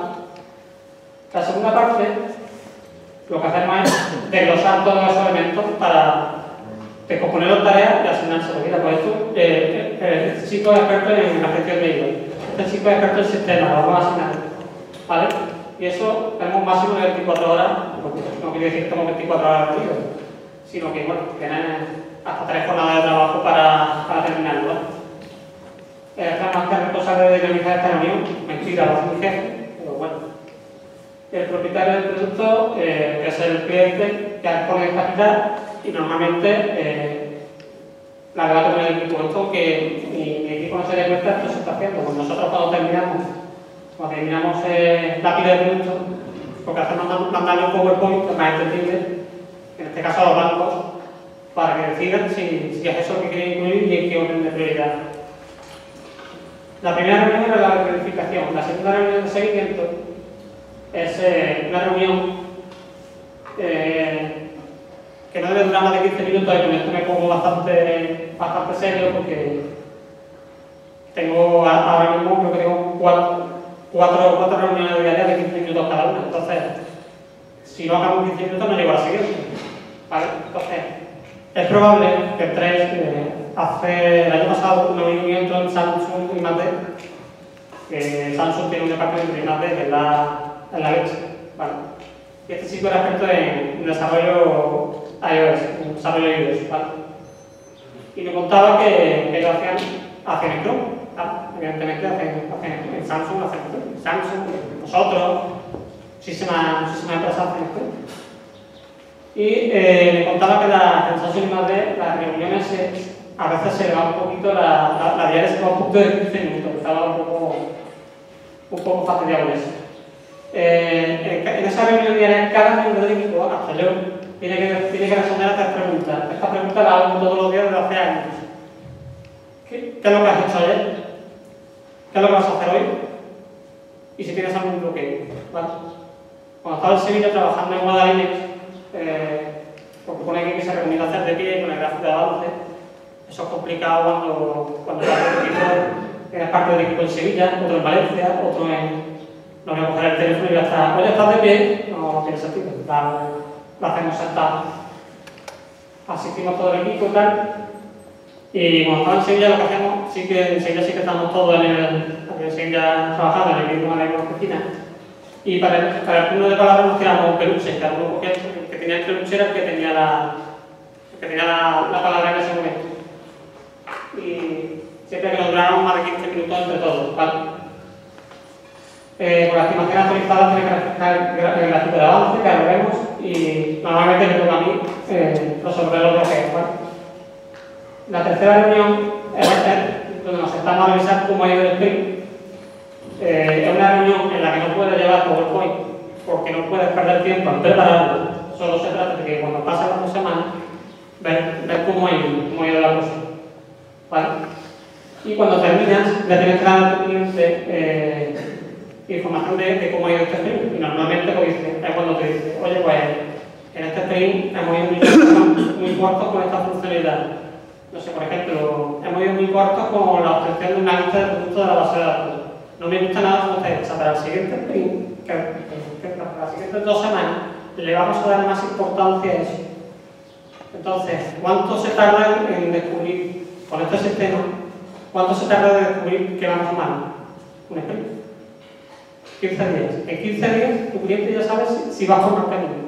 La segunda parte, lo que hacemos es desglosar todos esos elementos para descomponer las tareas y asignarse. Mira, por esto, eh, eh, este chico es experto en la gestión de hilos, este chico es experto en sistemas, lo vamos a asignar, ¿vale? Y eso tenemos un máximo de veinticuatro horas, no quiere decir que estamos veinticuatro horas reunidos, sino que, bueno, tienen hasta tres jornadas de trabajo para, para terminarlo, ¿vale? El Scrum Master es responsable de dinamizar esta reunión, mentira, lo hace mi jefe, pero bueno. El propietario del producto, eh, que es el cliente, que pone el capital y normalmente eh, la debato con el equipo. Esto que mi, mi equipo no se dé cuenta, esto se está haciendo. Pues nosotros cuando terminamos, cuando terminamos eh, la pila de productos, lo que hacemos es mandarle un PowerPoint más entendible, en este caso a los bancos, para que decidan si, si es eso que quieren incluir y en qué orden de prioridad. La primera reunión era la verificación, la segunda reunión de seguimiento es eh, una reunión eh, que no debe durar más de quince minutos, y con esto me pongo bastante, bastante serio porque tengo ahora mismo, creo que tengo cuatro, cuatro, cuatro reuniones diarias de quince minutos cada una. Entonces, si no acabo en quince minutos, no llego a la siguiente. ¿Vale? Entonces, es probable que tres, eh, hace el año pasado, un amigo mío entró en Samsung I más D, que Samsung tiene un departamento de I más D que es la, es la leche. ¿Vale? Y este chico era experto en desarrollo iOS, en desarrollo iOS. ¿Vale? Y me contaba que, que ellos hacían, hacían en Chrome. ¿Vale? Evidentemente hacen, hacen en Samsung, hacen en Chrome. Samsung, nosotros, muchísimas, muchísimas empresas hacen en Chrome. Y eh, me contaba que la sensación más de las reuniones se, a veces se le va un poquito, la, la, la diaria se le va un poquito de quince minutos, estaba un poco, un poco fastidiado con eso. Eh, en, en esa reunión diaria, cada miembro del equipo, hasta yo, tiene que, tiene que responder a tres preguntas. Esta pregunta la hago todos los días desde hace años. ¿Qué, ¿Qué es lo que has hecho ayer? ¿Qué es lo que vas a hacer hoy? Y si tienes algún bloqueo. ¿Vale? Cuando estaba en Sevilla trabajando en Guadalajara, Eh, porque pone aquí que se recomienda hacer de pie con el gráfico de avance. Eso es complicado cuando, cuando eres parte del equipo en Sevilla, otro en Valencia, otro en... No voy a coger el teléfono y ya está. Oye, ¿estás de pie? No, no tiene sentido. Lo hacemos sentado. Asistimos todo el equipo y tal. Y cuando estamos en Sevilla, lo que hacemos, sí que en Sevilla sí que estamos todos en el... En Sevilla trabajando en el equipo de la oficina. Y para el, para el turno de palabras nos quedamos un peluche, que algo que, que tenía el peluche era el que tenía la, que tenía la, la palabra en ese momento. Y siempre que nos duráramos más de quince minutos entre todos, ¿vale? Eh, con la estimación actualizada tiene que reflejar el gráfico de avance, que ahora vemos, y normalmente me toca a mí eh, resolver los bloqueos, ¿vale? La tercera reunión es donde nos sentamos a revisar cómo ha ido el sprint. Eh, es una reunión en la que no puedes llevar PowerPoint porque no puedes perder tiempo en prepararlo. Solo se trata de que cuando pasen las dos semanas, ver, ver cómo, ha ido, cómo ha ido la cosa. ¿Vale? Y cuando terminas, le tienes que dar a tu cliente eh, información de, de cómo ha ido este sprint. Y normalmente pues, dice, es cuando te dice, oye, pues en este sprint hemos ido muy, muy cortos con esta funcionalidad. No sé, por ejemplo, hemos ido muy cortos con la obtención de una lista de productos de la base de datos. No me gusta nada cómo está hecha. Para el siguiente sprint, que, que, que para las siguientes dos semanas, le vamos a dar más importancia a eso. Entonces, ¿cuánto se tarda en descubrir, con este sistema, cuánto se tarda en descubrir que vamos mal? Un sprint. quince días. En quince días, tu cliente ya sabe si, si va por un camino.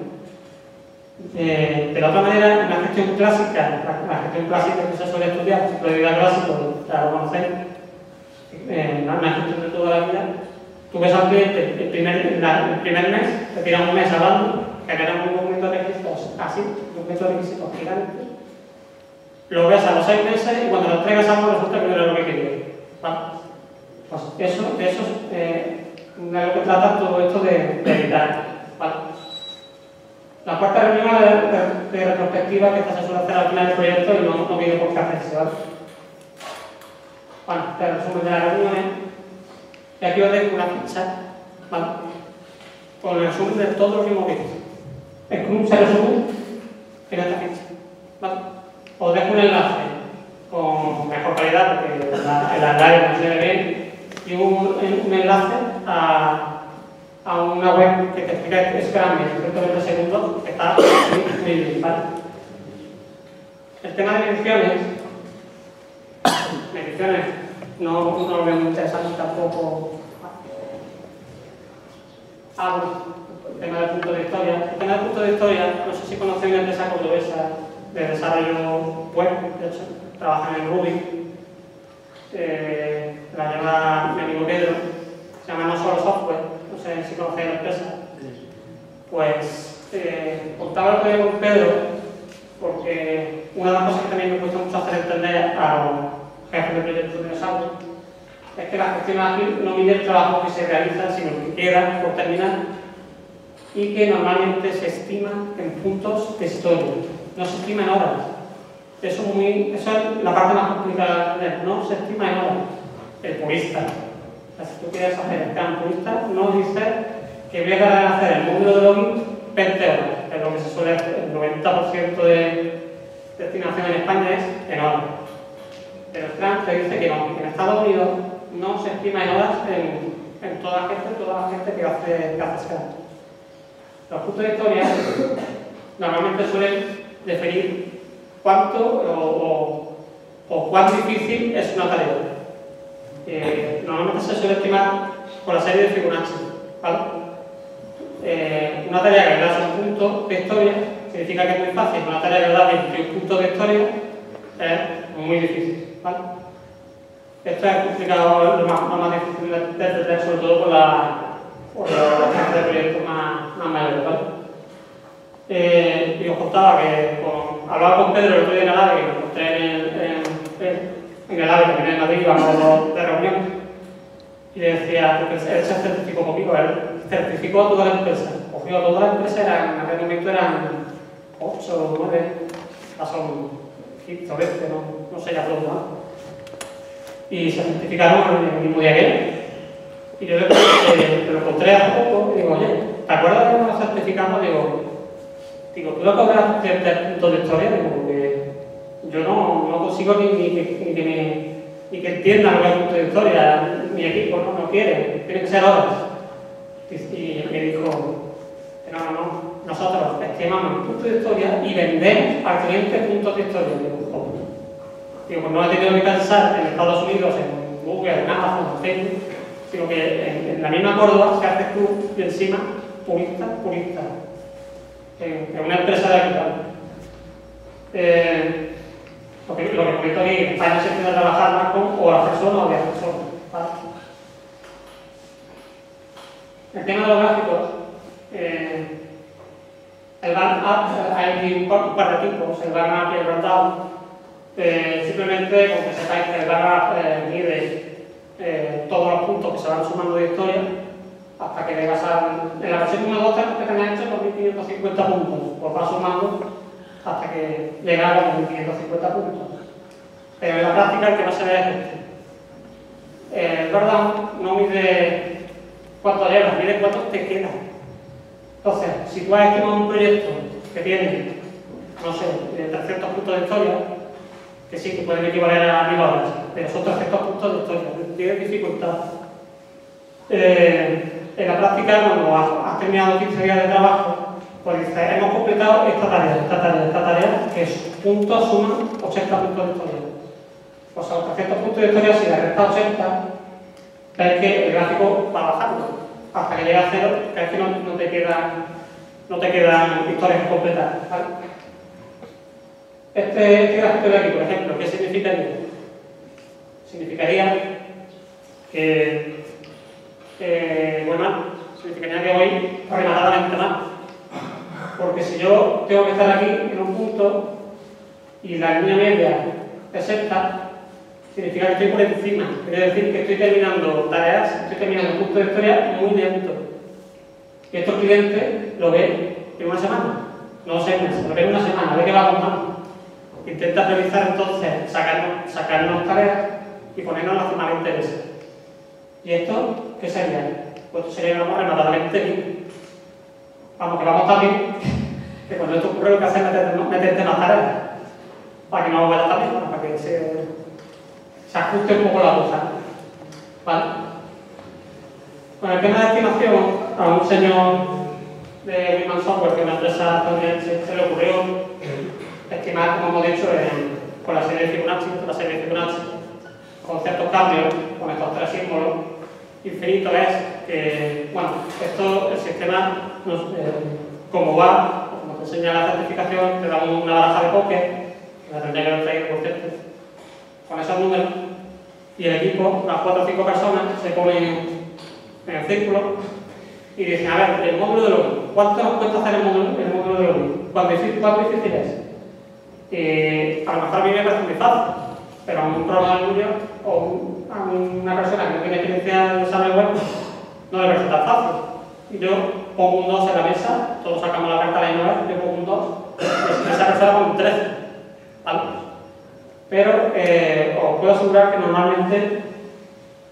Eh, de la otra manera, en la gestión clásica, la, la gestión clásica que se suele estudiar, si puede ir a clásico, ya lo conocéis. Eh, una gestión de toda la vida, tú ves al cliente el primer, la, el primer mes, te tiran un mes hablando, generan un documento de requisitos así, un documento de requisitos gigante, lo ves a los seis meses y cuando lo entregas algo resulta que no era lo que querías. ¿Vale? Pues eso, de eso eh, es lo que trata todo esto de, de evitar. ¿Vale? La cuarta reunión es de, de, de retrospectiva que esta se suele hacer al final del proyecto y no, no viene por qué hacerse. ¿Vale? Bueno, te resumen de las reuniones. Y aquí os dejo una ficha, ¿vale? Con el resumen de todo lo que hemos visto. Es como se resume en esta ficha, ¿vale? Os dejo un enlace con mejor calidad, porque el andar no se ve bien, y un, un enlace a, a una web que te explica Scrum en ciento veinte segundos, que está muy bien, ¿vale? El tema de ediciones. Mediciones no, no lo veo muy interesante tampoco. Ah, bueno, el tema del punto de historia. El tema del punto de historia, no sé si conocéis una empresa cordobesa de desarrollo web, de hecho, trabajan en Ruby. Eh, la lleva mi amigo Pedro, se llama No Solo Software, no sé si conocéis la empresa. Pues, eh, contaba el con Pedro, porque una de las cosas que también me cuesta mucho hacer entender a los jefes de proyectos de desarrollo es que la gestión ágil no mide el trabajo que se realiza, sino el que queda por terminar y que normalmente se estima en puntos de historia, no se estima en horas. Eso, muy, eso es la parte más complicada de entender, no se estima en horas. el purista. O sea, si tú quieres hacer el scan purista, no dices que voy a tardar en hacer el módulo de login veinte horas, que es lo que se suele hacer. El noventa por ciento de destinación en España es en horas. Pero el Trump te dice que no, que en Estados Unidos no se estima en horas en, en toda la gente, toda la gente que hace, que hace scan. Los puntos de historia normalmente suelen definir cuánto o, o, o cuán difícil es una tarea. Eh, normalmente se suele estimar por la serie de Fibonacci, ¿vale? Eh, una tarea que da un punto de historia significa que es muy fácil, una tarea que da veintiún puntos de historia es muy difícil, ¿vale? Esto es complicado, lo más, lo más difícil de entender, sobre todo por la por la gente de proyectos más, más mayores, ¿vale? Eh, y os contaba que con, hablaba con Pedro el otro día en el AVE, que me encontré en el, en, en el AVE, que viene en Madrid, íbamos de reunión, y le decía, porque él se certificó conmigo, él certificó a toda la empresa. Cogió a toda la empresa, eran, en aquel momento eran ocho o nueve, ya son quince o veinte, no, no sé ya todo, ¿no? Y se certificaron el mismo día que él. Y yo le, eh, lo encontré hace poco y digo, oye, ¿te acuerdas de cuando nos certificamos? Digo, digo, ¿tú no cobras ciertos puntos de historia? Digo, porque yo no, no consigo ni, ni, ni, ni, que me, ni que entiendan lo que es punto de historia. Mi equipo no, no quiere, tiene que ser horas. Y, y me dijo, no, no, no, nosotros estimamos puntos de historia y vendemos al cliente puntos de historia. Digo, joder. Digo, pues no he tenido que pensar en Estados Unidos, en Google, en Amazon, en Facebook, sino que en, en la misma Córdoba se hace tú y encima purista, purista. En, en una empresa de aquí. Eh, lo que, lo que comento aquí, en España se tiende a trabajar más con o las personas o de las personas, ¿vale? El tema de los gráficos, eh, el Band Up, hay un par de tipos, el Band Up y el Band Down. Eh, simplemente, con que sepáis que el Band Up eh, mide eh, todos los puntos que se van sumando de historia hasta que llegas a. En la versión uno punto dos que tenéis hecho con mil quinientos cincuenta puntos, pues va sumando hasta que llega a los mil quinientos cincuenta puntos. Pero en la práctica el que no se ve es este. Eh, el Band Down no mide cuánto llevas, mide cuánto te queda. Entonces, si tú has estimado un proyecto que tiene, no sé, trescientos puntos de historia, que sí, que pueden equivaler a mil horas, pero son trescientos puntos de historia, tiene dificultad. Eh, en la práctica, cuando has, has terminado quince días de trabajo, pues dices, hemos completado esta tarea, esta tarea, esta tarea, que es puntos suman ochenta puntos de historia. Pues a los trescientos puntos de historia, si le restas ochenta, ves que el gráfico va bajando hasta que llega a cero, que es que no, no te quedan no te quedan historias que completar, ¿vale? Este, este gráfico de aquí, por ejemplo, ¿qué significaría? Significaría que eh, voy mal, significaría que voy rematadamente mal, porque si yo tengo que estar aquí en un punto y la línea media es esta, significa que estoy por encima, quiere decir que estoy terminando tareas, estoy terminando puntos de historia muy lento. Y estos clientes lo ven en una semana, no seis meses, lo ven en una semana, ve que va contando. Intenta priorizar entonces, sacarnos, sacarnos tareas y ponernos la zona de interés. ¿Y esto qué sería? Pues esto sería, vamos, rematadamente bien. Vamos, que vamos tan bien, que cuando esto ocurre lo que hace es meterte, meterte más tareas, para que no vaya tan bien, para que se... se ajuste un poco la cosa, ¿vale? Con el tema de estimación, a un señor de Wiman Software, que es una empresa estadounidense, se le ocurrió estimar, como hemos dicho, en, con la serie de Fibonacci, con la serie de Fibonacci, con ciertos cambios, con estos tres símbolos infinitos, es que, bueno, esto, el sistema, nos, eh, como va, como te enseña la certificación, te da una baraja de póker, que la tendría que haber traído, por cierto, con esos números, y el equipo, unas cuatro o cinco personas, se ponen en el círculo y dicen, a ver, el módulo de login, ¿cuánto nos cuesta hacer el módulo, el módulo de login? ¿Cuán difícil, ¿Cuán difícil es? Eh, a lo mejor a mí me parece muy fácil, pero a un programador junior o un, a una persona que no tiene experiencia en desarrollo web no le parece tan fácil. Y yo pongo un dos en la mesa, todos sacamos la carta de la misma vez, yo pongo un dos, y esa persona pone un trece, ¿vale? Pero eh, os puedo asegurar que normalmente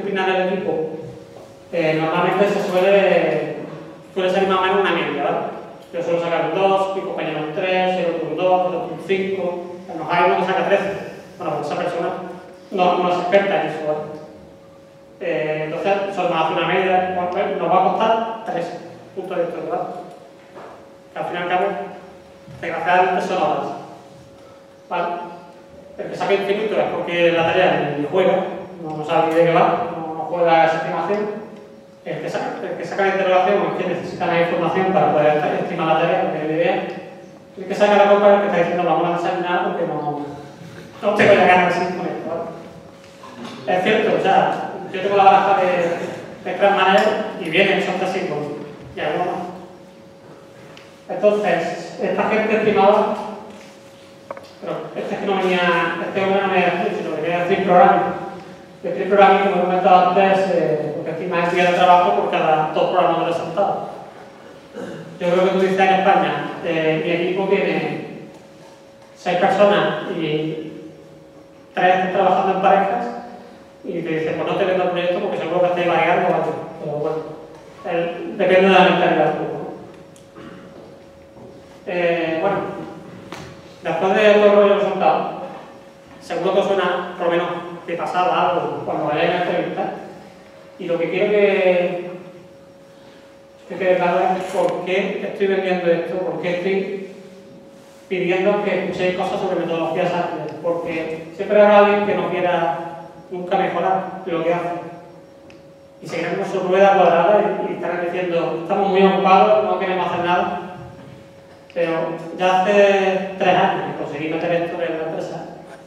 disciplinar el equipo, eh, normalmente se suele, suele ser más o menos una media, ¿vale? Yo suelo sacar un dos, mi compañero un tres, el otro un dos, el otro un cinco, nos hay uno que saca trece. Bueno, pues esa persona no, no es experta en eso, ¿vale? Eh, entonces, solo nos hace una media, nos va a costar tres puntos de esto, ¿verdad? Que al fin y al cabo, desgraciadamente son horas, ¿vale? El que saca infinito es porque la tarea ni juega, no, no sabe ni de qué va, no, no juega esa estimación. El que, saca, el que saca la interrogación es que necesita la información para poder estimar la tarea, porque es la idea. El que saca la copa es el que está diciendo vamos a desayunar porque no, no tengo ya ganas de con esto, ¿vale? Es cierto, o sea, yo tengo la baraja de, de Scrum Manager y vienen esos tres símbolos, y algo más. Entonces, esta gente estimaba, pero este es que no venía, este hombre no me venía a decir, sino que venía a decir programming. El trip programming, como he comentado antes, eh, porque estima el día de trabajo por cada dos programadores sentados. Yo creo que tú dices en España, eh, mi equipo tiene seis personas y tres están trabajando en parejas y te dicen, pues no te vendo el proyecto porque seguro que estáis variando o algo. Pero bueno, el, depende de la mentalidad del grupo, ¿no? Eh, bueno, después de todo el rollo resultado, seguro que os suena, por lo menos, que pasaba algo cuando vayáis a entrevistar. Y lo que quiero que, que quede claro es por qué estoy vendiendo esto, por qué estoy pidiendo que escuchéis cosas sobre metodologías ágiles. Porque siempre habrá alguien que no quiera nunca mejorar lo que hace. Y seguirán con su rueda cuadrada y, y estarán diciendo, estamos muy ocupados, no queremos hacer nada. Pero ya hace tres años que conseguí meter esto en la empresa.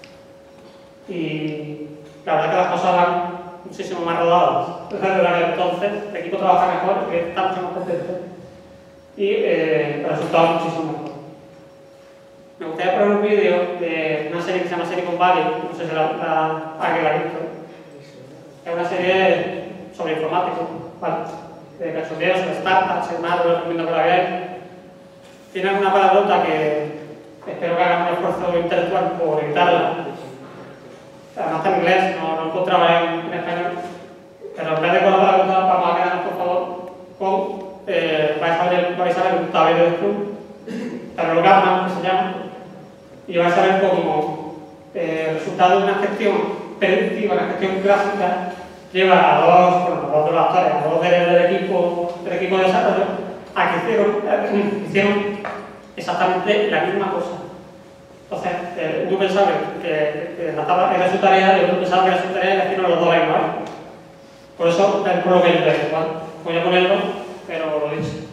Y la verdad que las cosas van muchísimo más rodadas. Entonces, el equipo trabaja mejor porque está mucho más competente y eh, el resultado es muchísimo mejor. Me gustaría poner un vídeo de una serie que se llama Silicon Valley, no sé si la, la, alguien la ha visto. Es una serie sobre informáticos, ¿vale? De personas, sobre startups, y demás, lo recomiendo que la veáis. Tiene una palabrota que espero que hagan un esfuerzo intelectual por evitarla. Además está en inglés, no lo encontraba en, en español. Pero en vez de con la palabrota, vamos a quedarnos, por favor, con. Eh, vais, a ver, vais a ver un tablero de Scrum, tablero Gamma, que se llama, y vais a ver cómo eh, el resultado de una gestión predictiva, una gestión clásica, lleva a dos, bueno, a dos de los actores, a dos del, del, equipo, del equipo de desarrollo, a que hicieron, eh, hicieron exactamente la misma cosa. Entonces, eh, tú pensabas que, que, que era su tarea y otro pensaba que era su tarea y le hicieron los dos igual. Por eso es por lo que yo tengo, ¿vale? Voy a ponerlo, pero lo he dicho.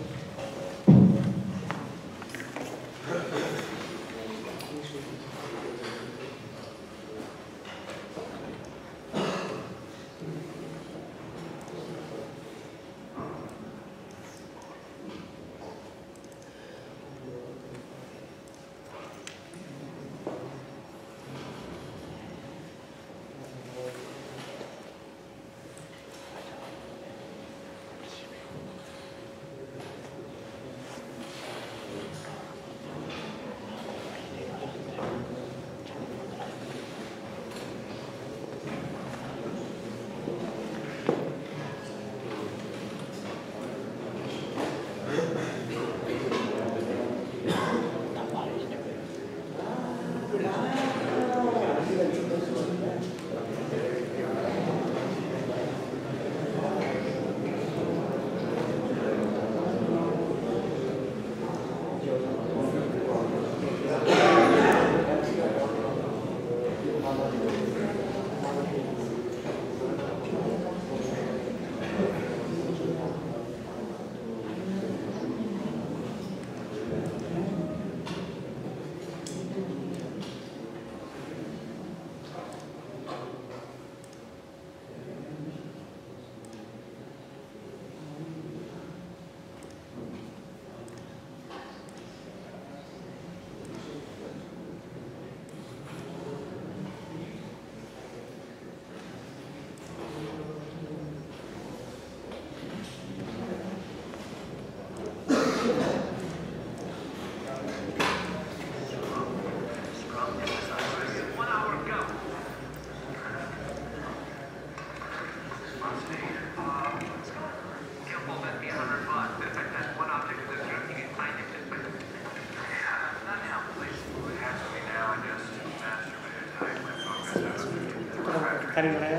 Karim, ¿verdad?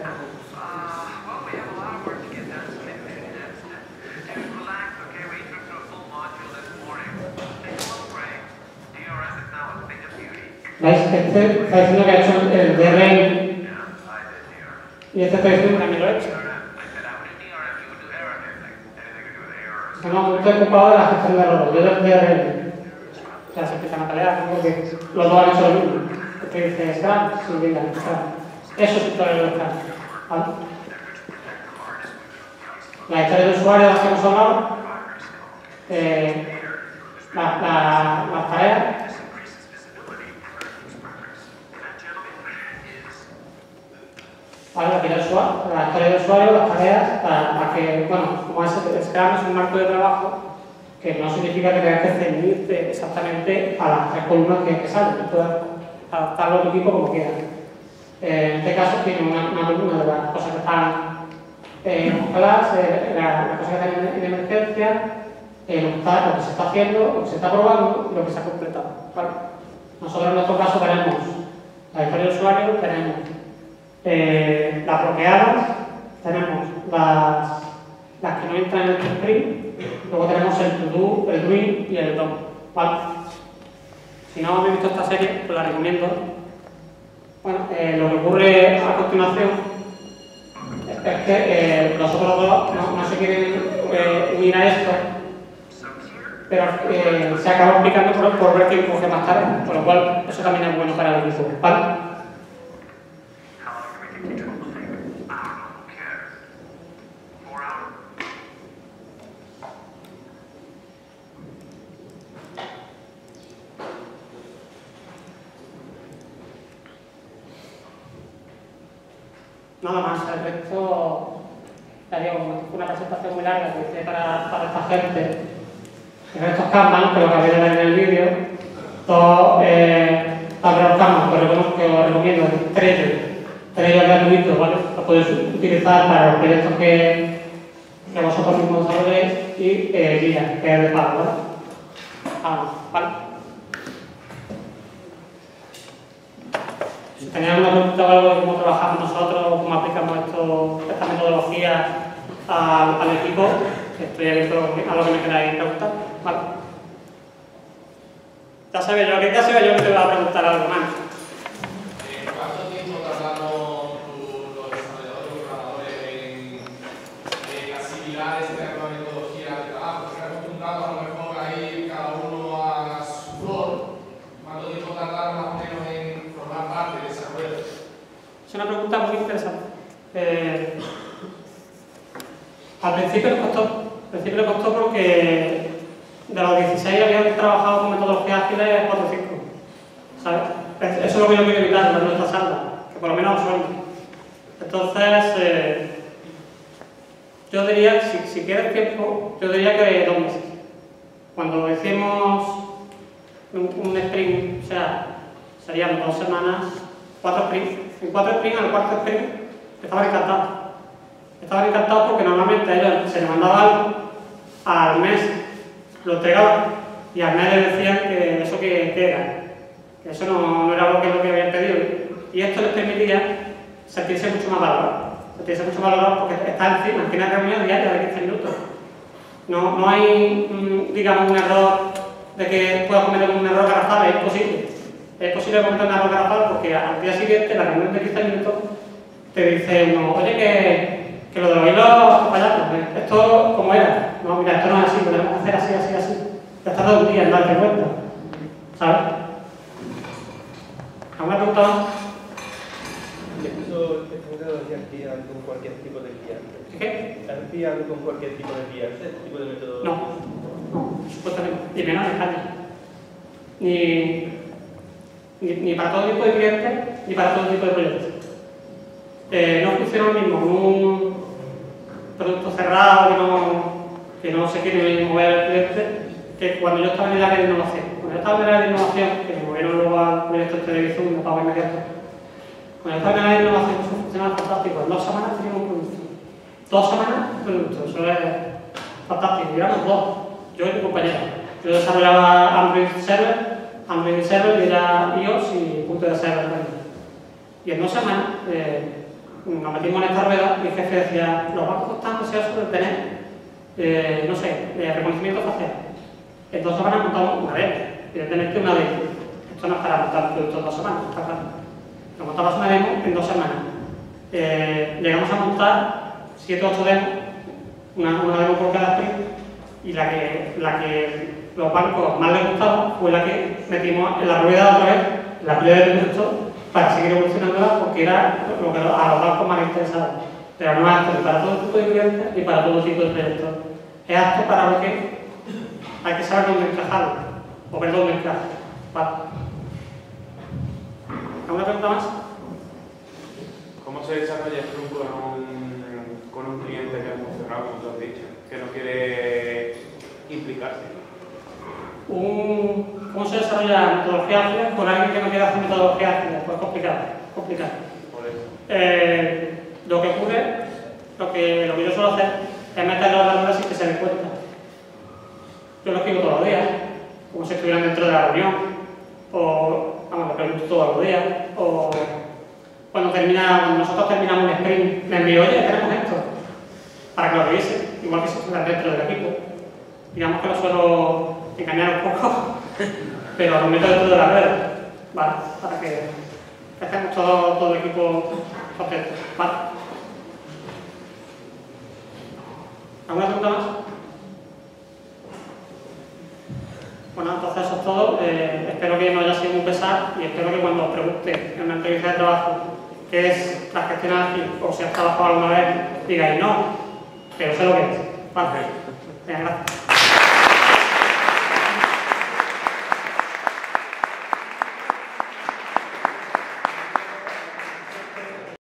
¿Veis? Este está diciendo que ha hecho el D R M y este está diciendo que también lo ha hecho. Estamos muy preocupados de la gestión de errores. Yo del D R M. O sea, se empiezan a pelear porque los dos han hecho lo mismo. Este dice Scrum, sí, venga, Scrum. Eso es historia de Scrum. ¿Vale? La historia de usuario de las que hemos hablado, eh, la, la, las tareas. Vale, la, de usuario, la historia de usuario, las tareas, para, para que, bueno, como es Scrum es un marco de trabajo, que no significa que tengas que ceñirte exactamente a las tres columnas que, que salen, que puedas adaptarlo a tu equipo como quieras. Eh, en este caso tiene una, una columna de las cosas que están eh, congeladas, eh, las la cosas que están en, en emergencia, eh, lo, que está, lo que se está haciendo, lo que se está probando y lo que se ha completado. ¿Vale? Nosotros en nuestro caso tenemos la historia de usuario, tenemos eh, las bloqueadas, tenemos las, las que no entran en el sprint. Luego tenemos el to-do, el doing y el done, ¿vale? Si no habéis visto esta serie, os la recomiendo. Bueno, eh, lo que ocurre a continuación es que eh, los otros dos no, no se quieren eh, unir a esto, pero eh, se acaba explicando por, por ver quién coge más tarde, por lo cual eso también es bueno para el equipo, ¿vale? Nada más, el resto daría una presentación muy larga que hice para, para esta gente. En estos Kanban, que lo que habéis de ver en el vídeo, todos eh, los Kanban, que reconozco que os recomiendo, es Trello. Trello es gratuito, ¿vale? Lo podéis utilizar para los proyectos que, que vosotros mismos desarrolléis y eh, Guía, que es de pago, ¿vale? Ah, ¿vale? Si tenéis alguna pregunta o algo de cómo trabajamos nosotros, cómo aplicamos esto, esta metodología al, al equipo, estoy abierto a lo que me queráis preguntar. Vale. Ya sabía yo que ya sabía yo que te iba a preguntar algo más. ¿Cuánto tiempo tardaron los desarrolladores y programadores en, en asimilar esta nueva metodología de trabajo? Porque acostumbrados a lo mejor a ir cada uno a su rol. ¿Cuánto tiempo tardaron más o menos en formar parte de ese acuerdo? Es una pregunta muy interesante. Eh, al principio nos costó, al principio nos costó porque de los dieciséis habían trabajado con metodologías ágiles cuatro o cinco, ¿sabes? Eso es lo que yo quiero evitar en nuestra sala, que por lo menos suene. Entonces, eh, yo diría, si, si quieres tiempo, yo diría que dos meses. Cuando hicimos un, un sprint, o sea, serían dos semanas, cuatro sprints. En cuatro sprints, en el cuarto sprint, estaban encantados. Estaban encantados porque normalmente ellos se les mandaba algo, al mes lo entregaban y al mes les decían que eso que, que era, que eso no, no era algo que, lo que habían pedido. Y esto les permitía sentirse mucho más valorados, sentirse mucho más valorados porque está encima, tiene reunión diaria de quince minutos. No, no hay, digamos, un error de que pueda cometer un error garrafal, es imposible. Es posible cometer un error garrafal porque al día siguiente, la reunión de quince minutos, te dice uno, oye, que, que lo de los hilos fallados, esto como era. No, mira, esto no es así, lo tenemos que hacer así, así, así. Ya está todo un día en darte cuenta, ¿sabes? ¿Alguna pregunta más? Eso metodología hacían con cualquier tipo de cliente. ¿Qué? ¿Hacían con cualquier tipo de cliente, este tipo de método? No, no, supuestamente. Y menos en España. Ni, ni, ni para todo tipo de clientes, ni para todo tipo de proyectos. Eh, no funciona lo mismo un producto cerrado que no, que no se quiere mover el cliente que cuando yo estaba en el área de innovación. Cuando yo estaba en el área de innovación, que me movieron luego al proyecto este de Bizum, de pago inmediato, cuando yo estaba en el área de innovación, eso funcionaba fantástico. En dos semanas teníamos un producto. Dos semanas un producto, eso es fantástico. Y éramos dos, yo y mi compañero. Yo desarrollaba Android Server, Android Server y era iOS y punto de server también. Y en dos semanas, eh, nos metimos en esta rueda y el jefe decía, los bancos están deseosos de tener, eh, no sé, eh, reconocimiento facial. Entonces van a montar una demo, evidentemente una demo. Esto no es para montar el producto en dos semanas, está claro. Lo montamos una demo en dos semanas. Eh, llegamos a montar siete o ocho demos, una, una demo por cada sprint, y la que, la que los bancos más les gustaba fue la que metimos en la rueda otra vez, la pila de productos, para seguir evolucionándola, porque era lo que a los bancos más interesaba. Pero no es apto ni para todo tipo de clientes ni para todo tipo de proyectos. Es apto para lo que hay que saber dónde encajarlo, o ver dónde encaja. Vale. ¿Alguna pregunta más? ¿Cómo se desarrolla Scrum con un, con un cliente que es muy cerrado, como tú has dicho, que no quiere implicarse? Un, ¿Cómo se desarrolla metodología ágil con alguien que no quiere hacer metodología ágil? Pues complicado, complicado. Por eso. Eh, lo que ocurre, lo que, lo que yo suelo hacer es meterlo en la rueda sin que se den cuenta. Yo lo escribo todos los días, como si estuvieran dentro de la reunión, o vamos, lo pregunto todos los días, o cuando, termina, cuando nosotros terminamos un sprint, me envío, oye, tenemos esto, para que lo revisen, igual que si estuvieran dentro del equipo. Digamos que lo suelo engañar un poco, pero lo meto dentro de la red, ¿vale? Para que estemos todo, todo el equipo contento, ¿vale? ¿Alguna pregunta más? Bueno, entonces eso es todo. Eh, espero que no haya sido muy pesado y espero que cuando os pregunte en una entrevista de trabajo qué es la gestión ágil o si has trabajado alguna vez, digáis no, pero sé lo que es. Vale. Venga, gracias.